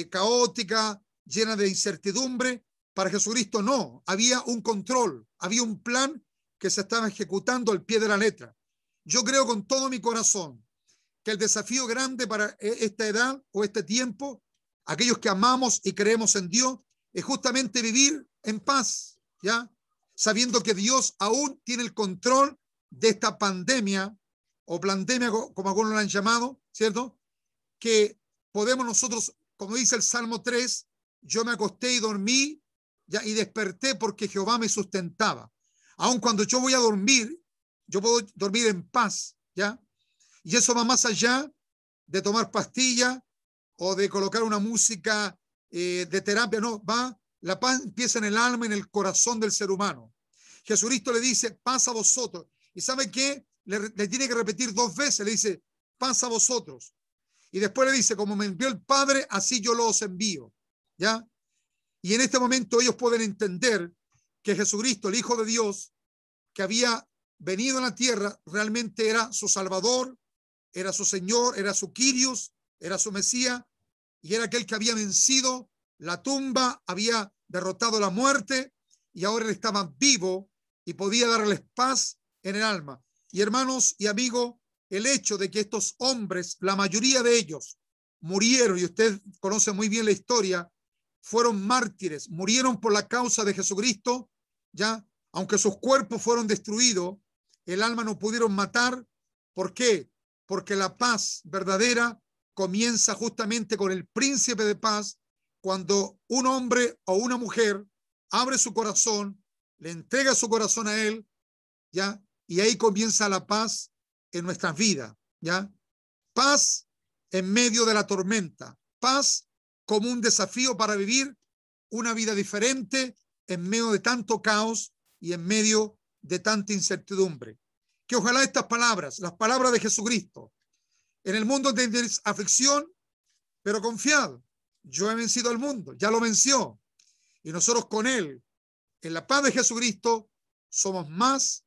caótica, llena de incertidumbre, para Jesucristo no, había un control, había un plan que se estaba ejecutando al pie de la letra. Yo creo con todo mi corazón que el desafío grande para esta edad o este tiempo, aquellos que amamos y creemos en Dios, es justamente vivir en paz, ¿ya? Sabiendo que Dios aún tiene el control de esta pandemia o pandemia, como algunos lo han llamado, ¿cierto? Que podemos nosotros, como dice el Salmo 3, yo me acosté y dormí, ¿ya? Y desperté porque Jehová me sustentaba. Aun cuando yo voy a dormir, yo puedo dormir en paz, ¿ya? Y eso va más allá de tomar pastillas o de colocar una música de terapia, no, la paz empieza en el alma, en el corazón del ser humano. Jesucristo le dice, paz a vosotros. ¿Y sabe qué? Le tiene que repetir 2 veces, le dice, paz a vosotros. Y después le dice, como me envió el Padre, así yo los envío, ¿ya? Y en este momento ellos pueden entender que Jesucristo, el Hijo de Dios, que había venido a la tierra, realmente era su Salvador, era su Señor, era su Kyrios, era su Mesías, y era aquel que había vencido la tumba, había derrotado la muerte, y ahora él estaba vivo y podía darles paz en el alma. Y hermanos y amigos, el hecho de que estos hombres, la mayoría de ellos, murieron, y usted conoce muy bien la historia, fueron mártires, murieron por la causa de Jesucristo, ya, aunque sus cuerpos fueron destruidos, el alma no pudieron matar. ¿Por qué? Porque la paz verdadera comienza justamente con el príncipe de paz, cuando un hombre o una mujer abre su corazón, le entrega su corazón a él, ¿ya? Y ahí comienza la paz en nuestras vidas, ¿ya? Paz en medio de la tormenta, paz como un desafío para vivir una vida diferente en medio de tanto caos y en medio de tanta incertidumbre. Que ojalá estas palabras, las palabras de Jesucristo, en el mundo tendréis aflicción, pero confiad, yo he vencido al mundo, ya lo venció, y nosotros con él, en la paz de Jesucristo, somos más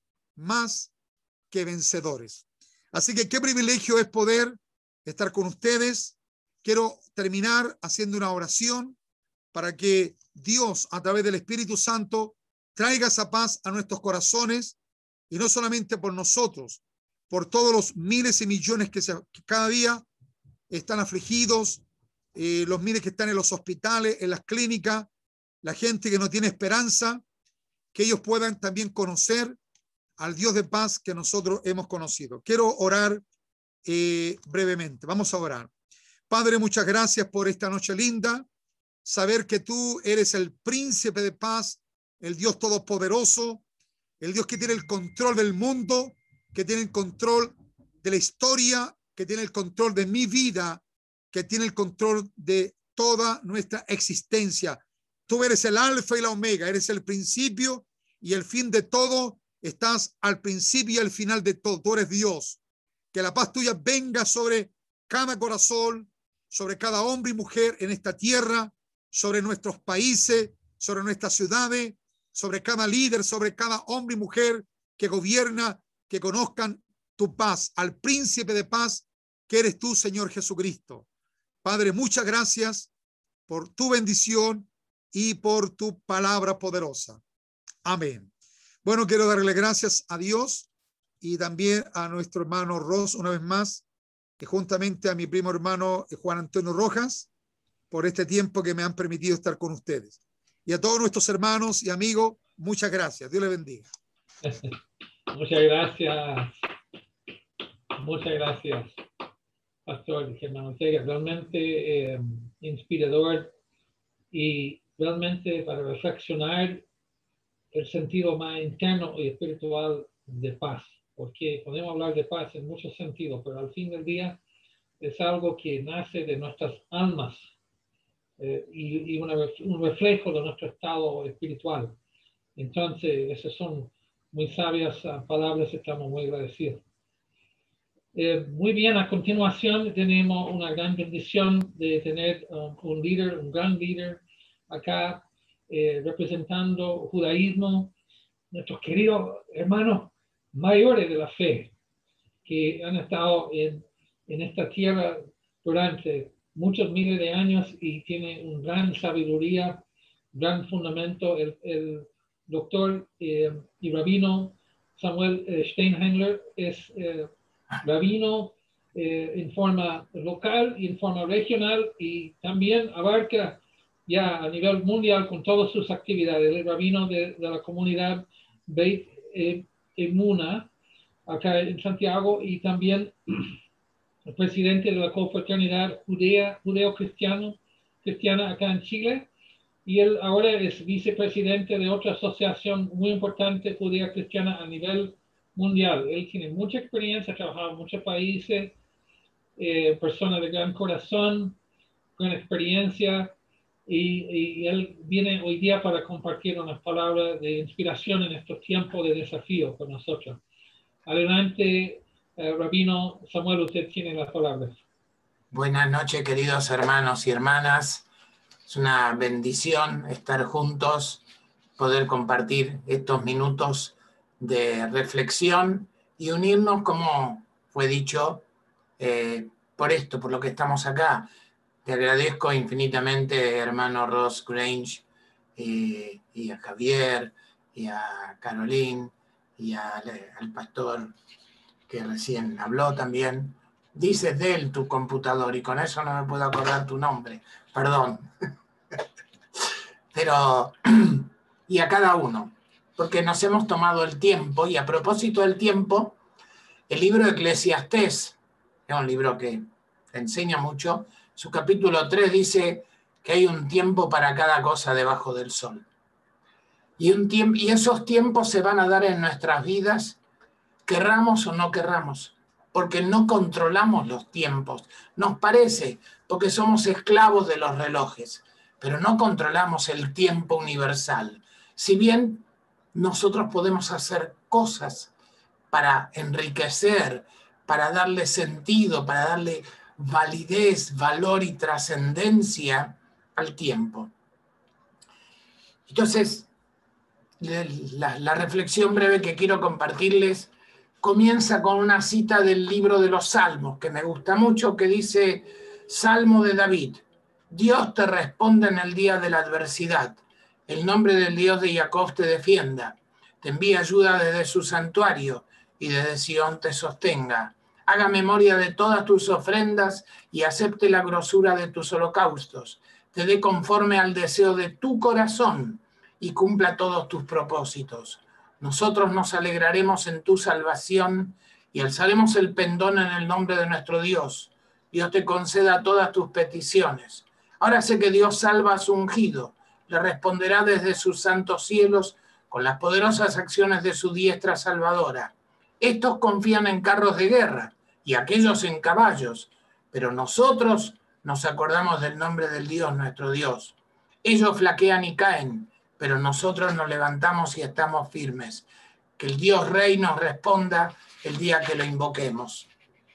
que vencedores. Así que qué privilegio es poder estar con ustedes. Quiero terminar haciendo una oración para que Dios, a través del Espíritu Santo, traiga esa paz a nuestros corazones, y no solamente por nosotros, por todos los miles y millones que cada día están afligidos, los miles que están en los hospitales, en las clínicas, la gente que no tiene esperanza, que ellos puedan también conocer al Dios de paz que nosotros hemos conocido. Quiero orar brevemente. Vamos a orar. Padre, muchas gracias por esta noche linda. Saber que tú eres el príncipe de paz, el Dios todopoderoso, el Dios que tiene el control del mundo, que tiene el control de la historia, que tiene el control de mi vida, que tiene el control de toda nuestra existencia. Tú eres el alfa y la omega, eres el principio y el fin de todo, estás al principio y al final de todo. Tú eres Dios. Que la paz tuya venga sobre cada corazón, sobre cada hombre y mujer en esta tierra, sobre nuestros países, sobre nuestras ciudades, sobre cada líder, sobre cada hombre y mujer que gobierna, que conozcan tu paz, al príncipe de paz que eres tú, Señor Jesucristo. Padre, muchas gracias por tu bendición y por tu palabra poderosa. Amén. Bueno, quiero darle gracias a Dios y también a nuestro hermano Ross una vez más, que juntamente a mi primo hermano Juan Antonio Rojas, por este tiempo que me han permitido estar con ustedes. Y a todos nuestros hermanos y amigos, muchas gracias. Dios les bendiga. Muchas gracias. Muchas gracias, Pastor Germán Ortega. Realmente inspirador y realmente para reflexionar el sentido más interno y espiritual de paz. Porque podemos hablar de paz en muchos sentidos, pero al fin del día es algo que nace de nuestras almas y un reflejo de nuestro estado espiritual. Entonces, esas son muy sabias palabras, estamos muy agradecidos. Muy bien, a continuación tenemos una gran bendición de tener un líder, un gran líder acá representando judaísmo, nuestros queridos hermanos mayores de la fe que han estado en esta tierra durante muchos miles de años y tienen una gran sabiduría, gran fundamento. El doctor y rabino Samuel Steinheimer es rabino en forma local y en forma regional y también abarca ya a nivel mundial con todas sus actividades. El rabino de la comunidad Beit Emuna acá en Santiago y también el presidente de la confraternidad judeo-cristiana acá en Chile, y él ahora es vicepresidente de otra asociación muy importante judía cristiana a nivel mundial. Él tiene mucha experiencia, ha trabajado en muchos países, persona de gran corazón, con experiencia, y él viene hoy día para compartir unas palabras de inspiración en estos tiempos de desafío con nosotros. Adelante, Rabino Samuel, usted tiene las palabras. Buenas noches, queridos hermanos y hermanas. Es una bendición estar juntos, poder compartir estos minutos de reflexión y unirnos, como fue dicho, por lo que estamos acá. Te agradezco infinitamente, hermano Ross Grange, y a Javier, y a Caroline, y al pastor que recién habló también. Dices de él tu computador y con eso no me puedo acordar tu nombre, perdón. Pero, y a cada uno, porque nos hemos tomado el tiempo, y a propósito del tiempo, el libro de Eclesiastés, es un libro que enseña mucho, su capítulo 3 dice que hay un tiempo para cada cosa debajo del sol. Y esos tiempos se van a dar en nuestras vidas, querramos o no querramos, porque no controlamos los tiempos. Nos parece, porque somos esclavos de los relojes, pero no controlamos el tiempo universal. Si bien nosotros podemos hacer cosas para enriquecer, para darle sentido, para darle validez, valor y trascendencia al tiempo. Entonces, la reflexión breve que quiero compartirles comienza con una cita del libro de los Salmos, que me gusta mucho, que dice, Salmo de David, Dios te responde en el día de la adversidad, el nombre del Dios de Jacob te defienda, te envía ayuda desde su santuario y desde Sión te sostenga. Haga memoria de todas tus ofrendas y acepte la grosura de tus holocaustos. Te dé conforme al deseo de tu corazón y cumpla todos tus propósitos. Nosotros nos alegraremos en tu salvación y alzaremos el pendón en el nombre de nuestro Dios. Dios te conceda todas tus peticiones. Ahora sé que Dios salva a su ungido. Le responderá desde sus santos cielos con las poderosas acciones de su diestra salvadora. Estos confían en carros de guerra y aquellos en caballos, pero nosotros nos acordamos del nombre del Dios, nuestro Dios. Ellos flaquean y caen, pero nosotros nos levantamos y estamos firmes. Que el Dios Rey nos responda el día que lo invoquemos.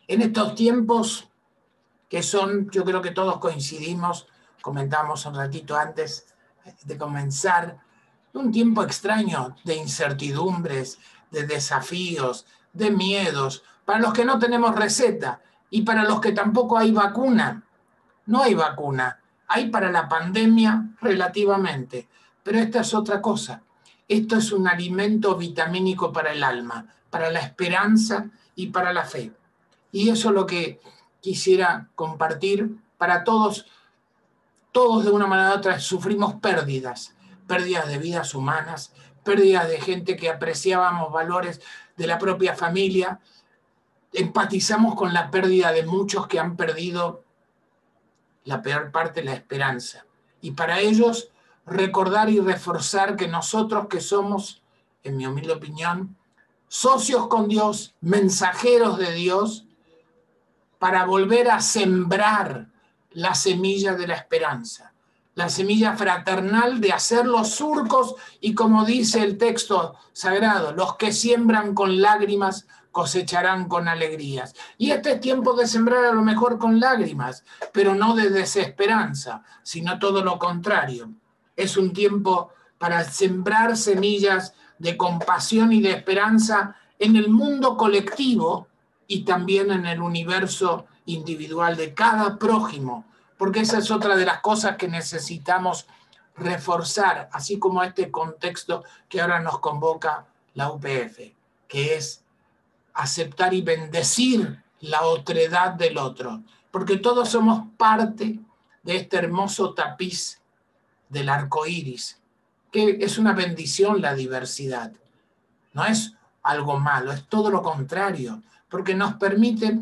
En estos tiempos que son, yo creo que todos coincidimos, comentamos un ratito antes de comenzar, un tiempo extraño de incertidumbres, de desafíos, de miedos, para los que no tenemos receta y para los que tampoco hay vacuna. No hay vacuna, hay para la pandemia relativamente, pero esta es otra cosa. Esto es un alimento vitamínico para el alma, para la esperanza y para la fe. Y eso es lo que quisiera compartir para todos. Todos de una manera u otra sufrimos pérdidas de vidas humanas, pérdidas de gente que apreciábamos, valores de la propia familia. Empatizamos con la pérdida de muchos que han perdido la peor parte, la esperanza. Y para ellos, recordar y reforzar que nosotros que somos, en mi humilde opinión, socios con Dios, mensajeros de Dios, para volver a sembrar la semilla de la esperanza, la semilla fraternal de hacer los surcos y, como dice el texto sagrado, los que siembran con lágrimas cosecharán con alegrías. Y este es tiempo de sembrar a lo mejor con lágrimas, pero no de desesperanza, sino todo lo contrario. Es un tiempo para sembrar semillas de compasión y de esperanza en el mundo colectivo y también en el universo individual de cada prójimo, porque esa es otra de las cosas que necesitamos reforzar, así como este contexto que ahora nos convoca la UPF, que es aceptar y bendecir la otredad del otro, porque todos somos parte de este hermoso tapiz del arco iris, que es una bendición la diversidad. No es algo malo, es todo lo contrario, porque nos permite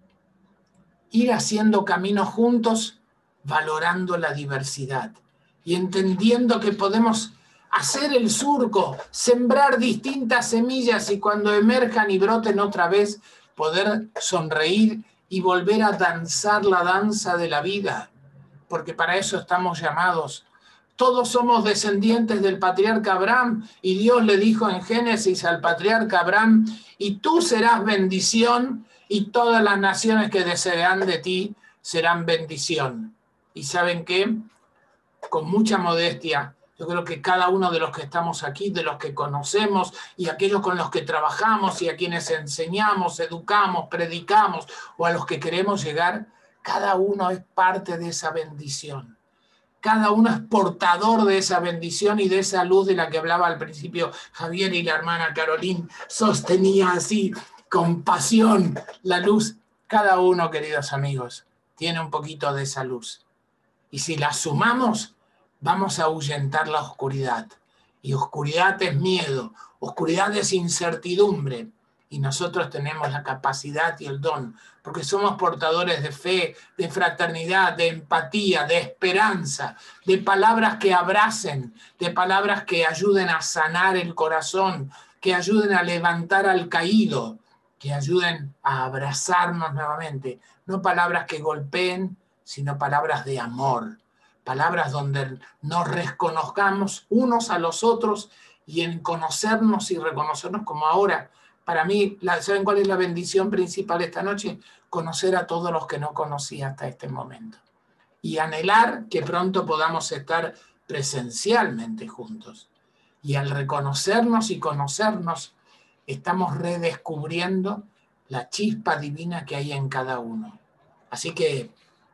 ir haciendo caminos juntos, valorando la diversidad y entendiendo que podemos hacer el surco, sembrar distintas semillas y cuando emerjan y broten otra vez, poder sonreír y volver a danzar la danza de la vida, porque para eso estamos llamados. Todos somos descendientes del patriarca Abraham y Dios le dijo en Génesis al patriarca Abraham, y tú serás bendición y todas las naciones que desearán de ti serán bendición. ¿Y saben qué? Con mucha modestia, yo creo que cada uno de los que estamos aquí, de los que conocemos y aquellos con los que trabajamos y a quienes enseñamos, educamos, predicamos o a los que queremos llegar, cada uno es parte de esa bendición. Cada uno es portador de esa bendición y de esa luz de la que hablaba al principio Javier y la hermana Carolina sostenía así con pasión la luz. Cada uno, queridos amigos, tiene un poquito de esa luz. Y si la sumamos, vamos a ahuyentar la oscuridad. Y oscuridad es miedo, oscuridad es incertidumbre. Y nosotros tenemos la capacidad y el don, porque somos portadores de fe, de fraternidad, de empatía, de esperanza, de palabras que abracen, de palabras que ayuden a sanar el corazón, que ayuden a levantar al caído, que ayuden a abrazarnos nuevamente. No palabras que golpeen, sino palabras de amor, palabras donde nos reconozcamos unos a los otros y en conocernos y reconocernos como ahora. Para mí, ¿saben cuál es la bendición principal esta noche? Conocer a todos los que no conocí hasta este momento. Y anhelar que pronto podamos estar presencialmente juntos. Y al reconocernos y conocernos, estamos redescubriendo la chispa divina que hay en cada uno. Así que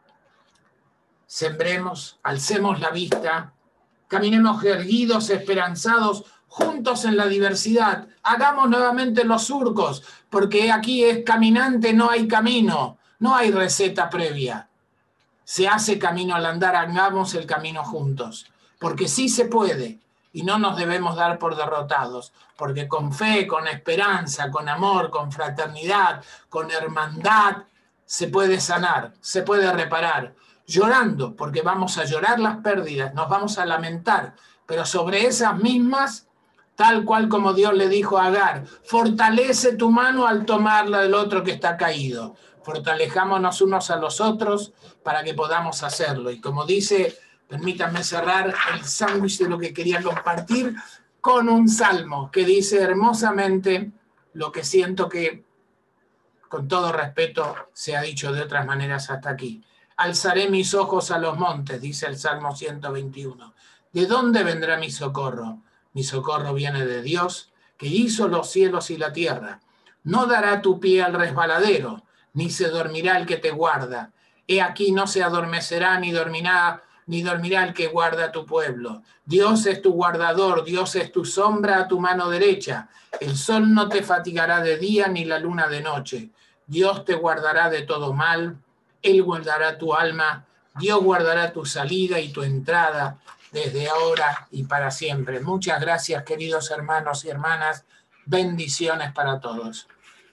sembremos, alcemos la vista, caminemos erguidos, esperanzados, juntos en la diversidad, hagamos nuevamente los surcos, porque aquí es caminante, no hay camino, no hay receta previa. Se hace camino al andar, hagamos el camino juntos, porque sí se puede y no nos debemos dar por derrotados, porque con fe, con esperanza, con amor, con fraternidad, con hermandad, se puede sanar, se puede reparar, llorando, porque vamos a llorar las pérdidas, nos vamos a lamentar, pero sobre esas mismas, tal cual como Dios le dijo a Agar, fortalece tu mano al tomarla del otro que está caído. Fortalejámonos unos a los otros para que podamos hacerlo. Y como dice, permítanme cerrar el sándwich de lo que quería compartir con un salmo que dice hermosamente lo que siento que con todo respeto, se ha dicho de otras maneras hasta aquí. Alzaré mis ojos a los montes, dice el Salmo 121. ¿De dónde vendrá mi socorro? Mi socorro viene de Dios, que hizo los cielos y la tierra. No dará tu pie al resbaladero, ni se dormirá el que te guarda. He aquí no se adormecerá ni dormirá el que guarda tu pueblo. Dios es tu guardador, Dios es tu sombra a tu mano derecha. El sol no te fatigará de día ni la luna de noche. Dios te guardará de todo mal, Él guardará tu alma, Dios guardará tu salida y tu entrada desde ahora y para siempre. Muchas gracias, queridos hermanos y hermanas. Bendiciones para todos.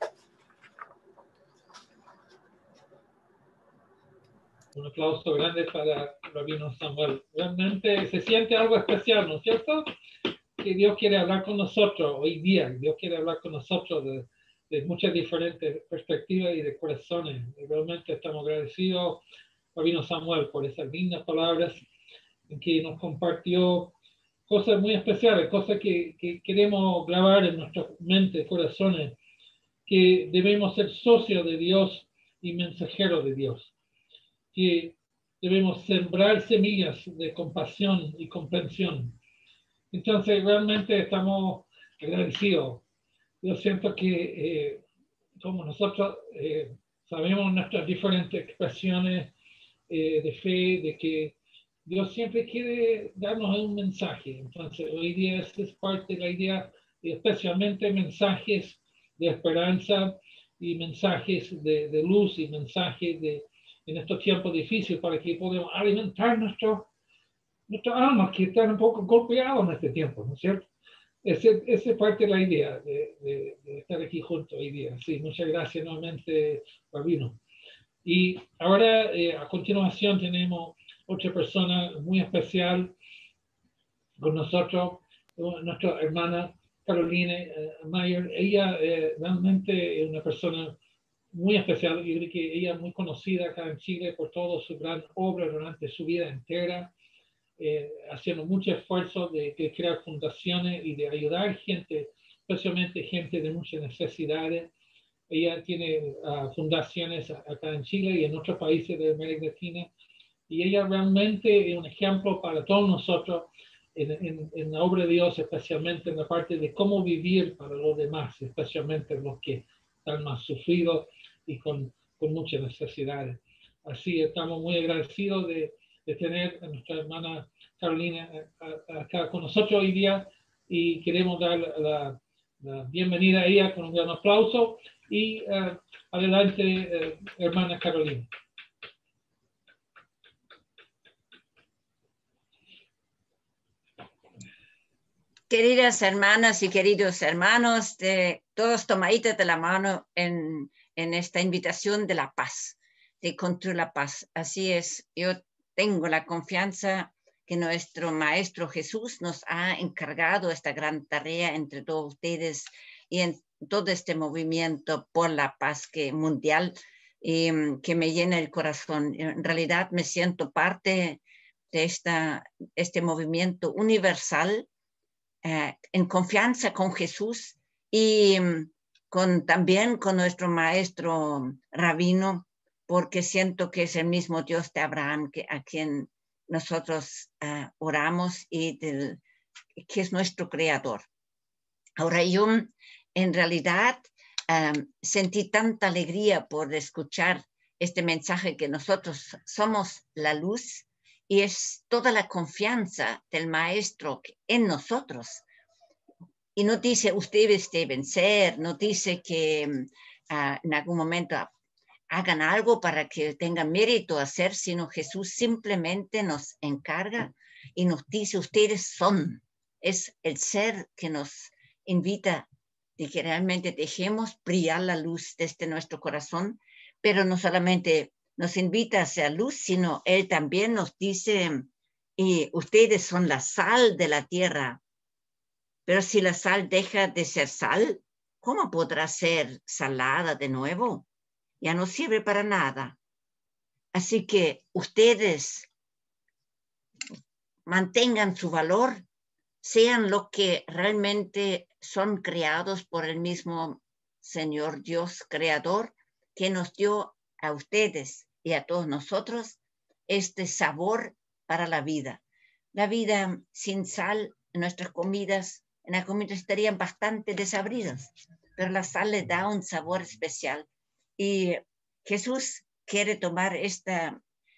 Un aplauso grande para Rabino Samuel. Realmente se siente algo especial, ¿no es cierto? Que Dios quiere hablar con nosotros hoy día. Dios quiere hablar con nosotros de muchas diferentes perspectivas y de corazones. Y realmente estamos agradecidos, Rabino Samuel, por esas lindas palabras en que nos compartió cosas muy especiales, cosas que queremos grabar en nuestras mentes, corazones, que debemos ser socios de Dios y mensajeros de Dios, que debemos sembrar semillas de compasión y comprensión. Entonces, realmente estamos agradecidos. Yo siento que como nosotros sabemos nuestras diferentes expresiones de fe, de que Dios siempre quiere darnos un mensaje. Entonces, hoy día esa es parte de la idea, especialmente mensajes de esperanza y mensajes de luz y mensajes en estos tiempos difíciles para que podamos alimentar nuestras almas que están un poco golpeadas en este tiempo, ¿no es cierto? Esa es parte de la idea de estar aquí juntos hoy día. Sí, muchas gracias nuevamente, Rabino. Y ahora, a continuación, tenemos otra persona muy especial con nosotros, nuestra hermana Carolina Mayer. Ella realmente es una persona muy especial. Yo creo que ella es muy conocida acá en Chile por toda su gran obra durante su vida entera, haciendo mucho esfuerzo de crear fundaciones y de ayudar gente, especialmente gente de muchas necesidades. Ella tiene fundaciones acá en Chile y en otros países de América Latina. Y ella realmente es un ejemplo para todos nosotros en la obra de Dios, especialmente en la parte de cómo vivir para los demás, especialmente los que están más sufridos y con muchas necesidades. Así estamos muy agradecidos de tener a nuestra hermana Carolina acá con nosotros hoy día y queremos dar la bienvenida a ella con un gran aplauso y adelante, hermana Carolina. Queridas hermanas y queridos hermanos, todos tomaditos de la mano en esta invitación de la paz, de construir la paz. Así es, yo tengo la confianza que nuestro Maestro Jesús nos ha encargado esta gran tarea entre todos ustedes y en todo este movimiento por la paz mundial que me llena el corazón. En realidad me siento parte de este movimiento universal, en confianza con Jesús y también con nuestro maestro rabino, porque siento que es el mismo Dios de Abraham a quien nosotros oramos y que es nuestro creador. Ahora yo en realidad sentí tanta alegría por escuchar este mensaje que nosotros somos la luz. Y es toda la confianza del Maestro en nosotros. Y no dice ustedes deben ser, no dice que en algún momento hagan algo para que tengan mérito a hacer, sino Jesús simplemente nos encarga y nos dice ustedes son. Es el ser que nos invita de que realmente dejemos brillar la luz desde nuestro corazón, pero no solamente nos invita a hacer luz, sino Él también nos dice, y ustedes son la sal de la tierra, pero si la sal deja de ser sal, ¿cómo podrá ser salada de nuevo? Ya no sirve para nada. Así que ustedes mantengan su valor, sean lo que realmente son creados por el mismo Señor Dios Creador, que nos dio a ustedes y a todos nosotros este sabor para la vida. La vida sin sal en nuestras comidas, en las comidas estarían bastante desabridas, pero la sal le da un sabor especial. Y Jesús quiere tomar esta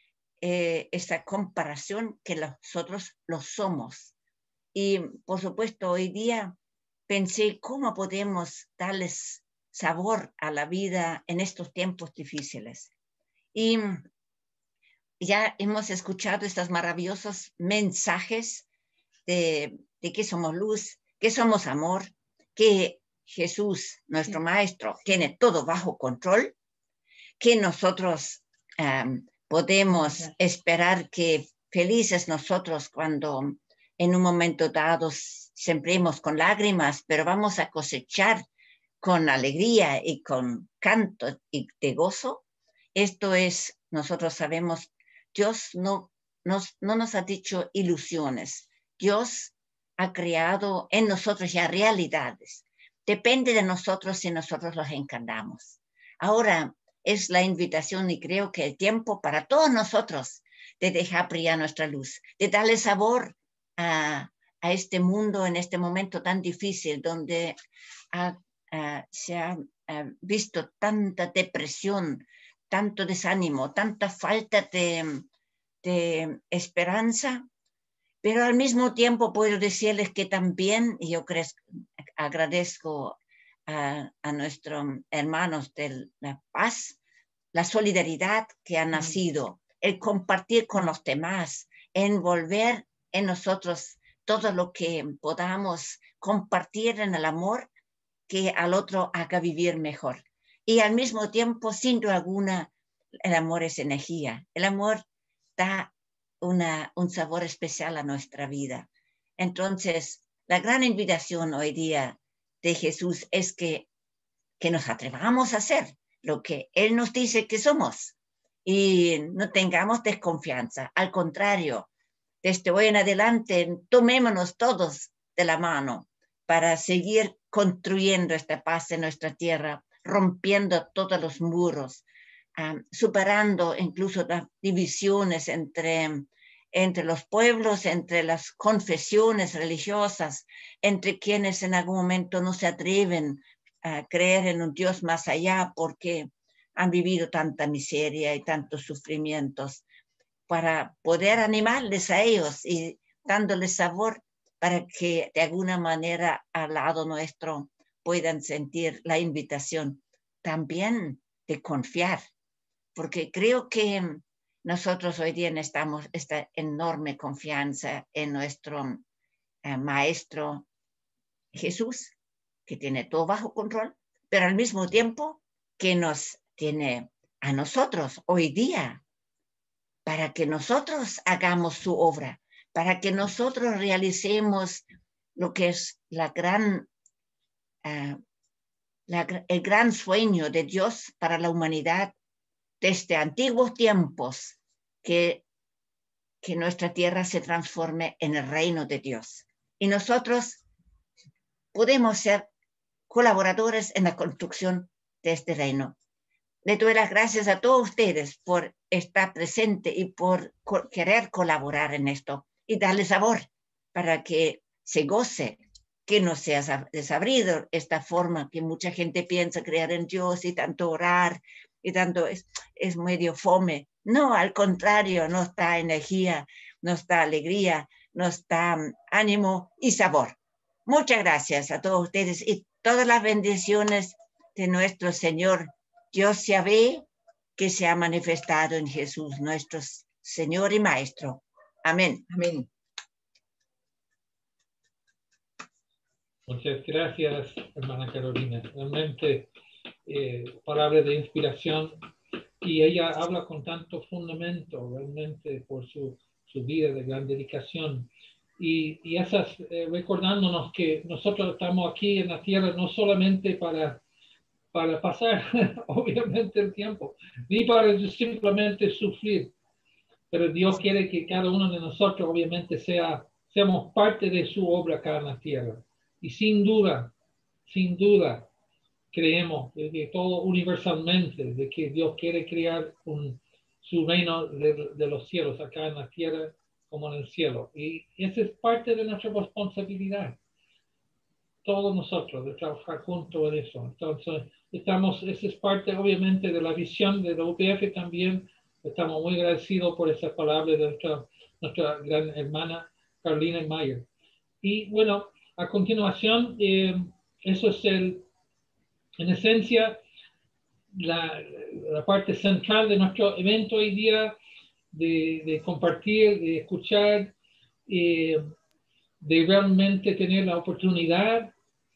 comparación que nosotros lo somos. Y por supuesto, hoy día pensé cómo podemos darles sabor a la vida en estos tiempos difíciles. Y ya hemos escuchado estos maravillosos mensajes de que somos luz, que somos amor, que Jesús, nuestro Maestro, tiene todo bajo control, que nosotros podemos esperar que felices nosotros cuando en un momento dado sembremos con lágrimas, pero vamos a cosechar con alegría y con canto y de gozo. Esto es, nosotros sabemos, Dios no nos ha dicho ilusiones. Dios ha creado en nosotros ya realidades. Depende de nosotros si nosotros los encarnamos. Ahora es la invitación y creo que el tiempo para todos nosotros de dejar brillar nuestra luz, de darle sabor a este mundo en este momento tan difícil donde se ha visto tanta depresión, tanto desánimo, tanta falta de esperanza, pero al mismo tiempo puedo decirles que también, y yo agradezco a nuestros hermanos de la paz, la solidaridad que ha nacido, el compartir con los demás, envolver en nosotros todo lo que podamos compartir en el amor que al otro haga vivir mejor. Y al mismo tiempo, sin duda alguna, el amor es energía. El amor da un sabor especial a nuestra vida. Entonces, la gran invitación hoy día de Jesús es que nos atrevamos a hacer lo que Él nos dice que somos y no tengamos desconfianza. Al contrario, desde hoy en adelante, tomémonos todos de la mano para seguir construyendo esta paz en nuestra tierra, rompiendo todos los muros, superando incluso las divisiones entre los pueblos, entre las confesiones religiosas, entre quienes en algún momento no se atreven a creer en un Dios más allá porque han vivido tanta miseria y tantos sufrimientos, para poder animarles a ellos y dándoles sabor para que de alguna manera al lado nuestro puedan sentir la invitación también de confiar, porque creo que nosotros hoy día necesitamos esta enorme confianza en nuestro Maestro Jesús, que tiene todo bajo control, pero al mismo tiempo que nos tiene a nosotros hoy día para que nosotros hagamos su obra, para que nosotros realicemos lo que es el gran sueño de Dios para la humanidad desde antiguos tiempos, que nuestra tierra se transforme en el reino de Dios. Y nosotros podemos ser colaboradores en la construcción de este reino. Le doy las gracias a todos ustedes por estar presente y por querer colaborar en esto y darle sabor para que se goce, que no sea desabrido esta forma que mucha gente piensa creer en Dios y tanto orar y tanto es medio fome. No, al contrario, nos da energía, nos da alegría, nos da ánimo y sabor. Muchas gracias a todos ustedes y todas las bendiciones de nuestro Señor Dios Yahvé, que se ha manifestado en Jesús, nuestro Señor y Maestro. Amén. Amén. Muchas gracias, hermana Carolina. Realmente, palabras de inspiración. Y ella habla con tanto fundamento, realmente, por su vida de gran dedicación. Y esas, recordándonos que nosotros estamos aquí en la tierra no solamente para pasar, obviamente, el tiempo, ni para simplemente sufrir, pero Dios quiere que cada uno de nosotros, obviamente, seamos parte de su obra acá en la tierra. Y sin duda, creemos de todo universalmente, de que Dios quiere crear su reino de los cielos, acá en la tierra como en el cielo. Y esa es parte de nuestra responsabilidad, todos nosotros, de trabajar juntos en eso. Entonces, esa es parte obviamente de la visión de la UPF también. Estamos muy agradecidos por esa palabra de nuestra gran hermana Carolina Mayer. Y bueno, a continuación, eso es en esencia la parte central de nuestro evento hoy día, de compartir, de escuchar, de realmente tener la oportunidad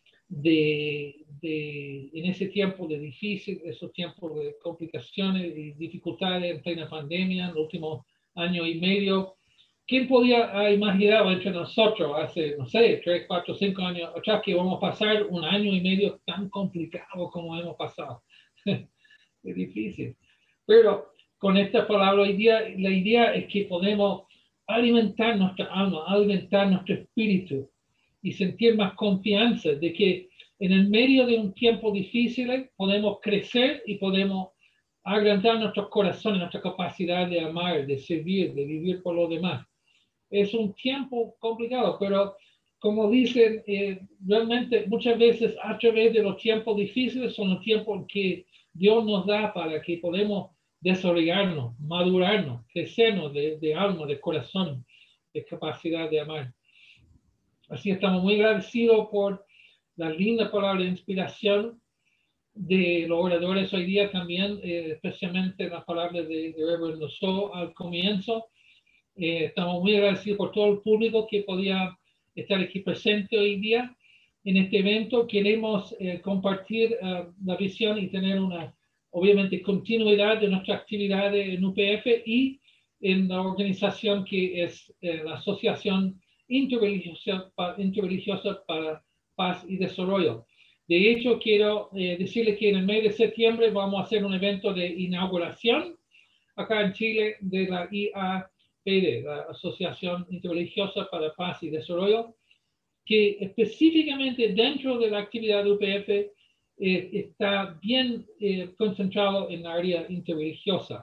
en ese tiempo de difícil, esos tiempos de complicaciones y dificultades en plena pandemia, en los últimos año y medio. ¿Quién podía imaginar entre nosotros hace, no sé, 3, 4, 5 años atrás que vamos a pasar un año y medio tan complicado como hemos pasado? Es difícil. Pero con esta palabra hoy día, la idea es que podemos alimentar nuestra alma, alimentar nuestro espíritu y sentir más confianza de que en el medio de un tiempo difícil podemos crecer y podemos agrandar nuestros corazones, nuestra capacidad de amar, de servir, de vivir por los demás. Es un tiempo complicado, pero como dicen, realmente muchas veces a través de los tiempos difíciles son los tiempos que Dios nos da para que podamos desarrollarnos, madurarnos, crecernos de alma, de corazón, de capacidad de amar. Así estamos muy agradecidos por la linda palabra de inspiración de los oradores hoy día también, especialmente las palabras de Reverend Rousseau al comienzo. Estamos muy agradecidos por todo el público que podía estar aquí presente hoy día en este evento. Queremos compartir la visión y tener obviamente, continuidad de nuestras actividades en UPF y en la organización que es la Asociación Interreligiosa para Paz y Desarrollo. De hecho, quiero decirles que en el mes de septiembre vamos a hacer un evento de inauguración acá en Chile de la IAPD, la Asociación Interreligiosa para Paz y Desarrollo, que específicamente dentro de la actividad de UPF está bien concentrado en la área interreligiosa.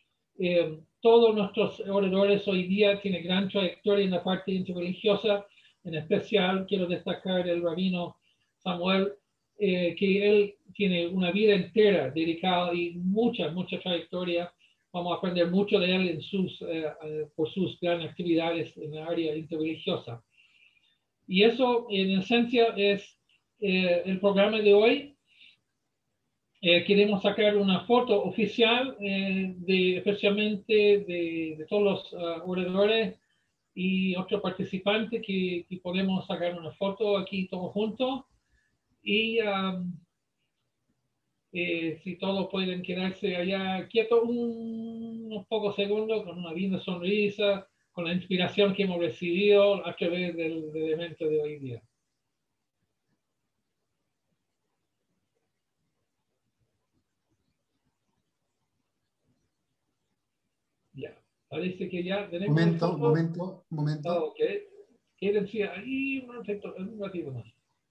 Todos nuestros oradores hoy día tienen gran trayectoria en la parte interreligiosa. En especial quiero destacar el rabino Samuel, que él tiene una vida entera dedicada y mucha trayectoria. Vamos a aprender mucho de él por sus grandes actividades en la área interreligiosa. Y eso, en esencia, es el programa de hoy. Queremos sacar una foto oficial, especialmente de todos los oradores y otros participantes que podemos sacar una foto aquí todos juntos. Y si todos pueden quedarse allá quietos unos pocos segundos con una linda sonrisa, con la inspiración que hemos recibido a través del evento de hoy día. Ya, parece que ya tenemos... Momento. Oh, ok. Quédense ahí un ratito más.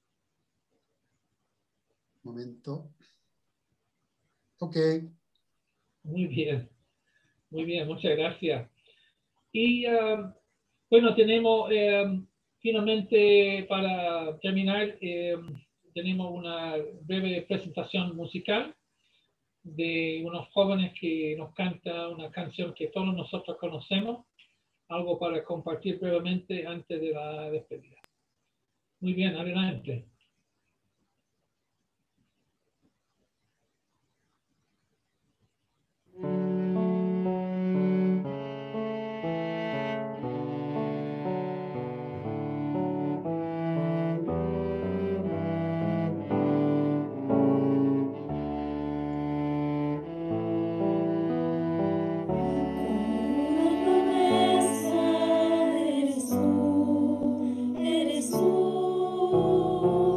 Momento. Ok. Muy bien, muchas gracias. Y bueno, tenemos finalmente para terminar, tenemos una breve presentación musical de unos jóvenes que nos cantan una canción que todos nosotros conocemos, algo para compartir brevemente antes de la despedida. Muy bien, adelante. Eres tú,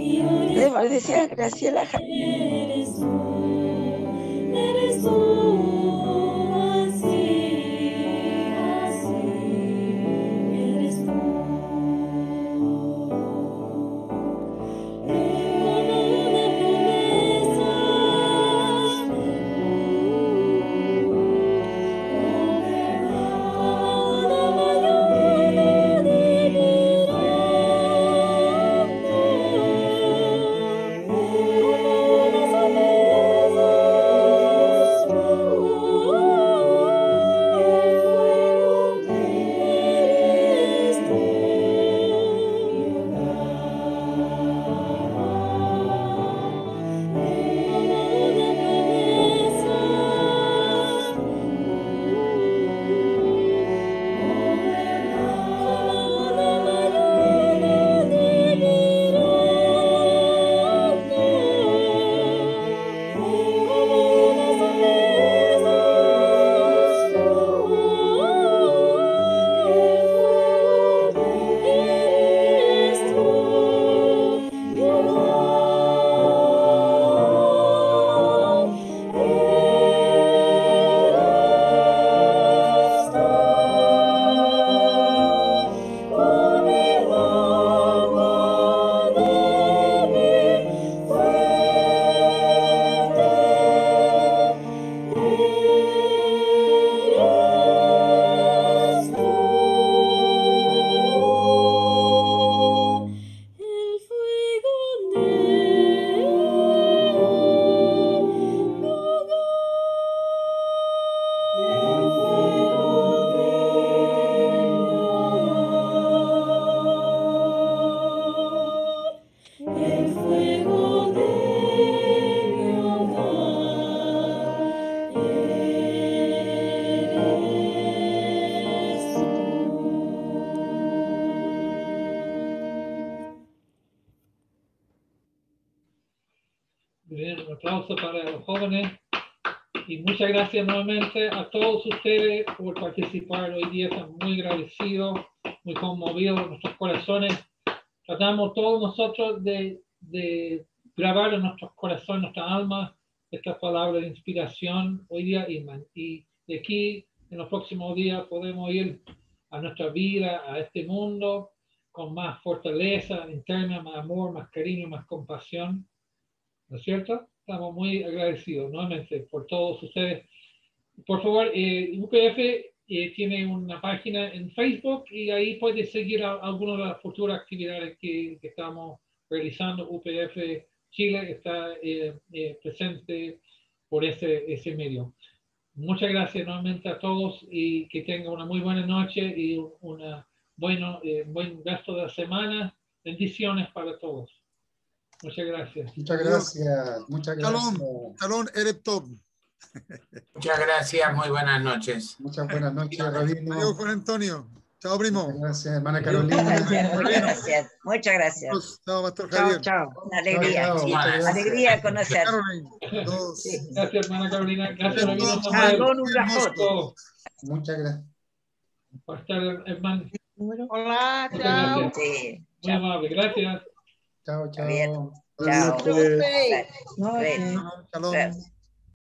Debo decir a Graciela. Bien, un aplauso para los jóvenes y muchas gracias nuevamente a todos ustedes por participar hoy día. Estamos muy agradecidos, muy conmovidos en nuestros corazones. Tratamos todos nosotros de grabar en nuestros corazones, nuestras almas, estas palabras de inspiración hoy día y de aquí en los próximos días podemos ir a nuestra vida, a este mundo con más fortaleza interna, más amor, más cariño, más compasión. ¿No es cierto? Estamos muy agradecidos nuevamente por todos ustedes. Por favor, UPF tiene una página en Facebook y ahí puede seguir algunas de las futuras actividades que estamos realizando. UPF Chile está presente por ese medio. Muchas gracias nuevamente a todos y que tengan una muy buena noche y un buen resto de la semana. Bendiciones para todos. Muchas gracias. Muchas gracias. Muchas gracias. Shalom, Erev Tov. Muchas gracias, muy buenas noches. Muchas buenas noches, Rabino. Adiós, Juan Antonio. Chao, primo. Muchas gracias, hermana Carolina. Gracias, muchas gracias. Chao, Pastor Javier. Chao. Una alegría. Chao, Sí, chao. alegría conocer. Sí. Gracias, hermana Carolina. Gracias, Rabino Samuel. Muchas gracias. Por estar, hermano. Hola, Muchas chao. gracias. Sí. Muy amable. Gracias. Chao, chao. Bien. Buenas Chao. noches. Shalom. Shalom.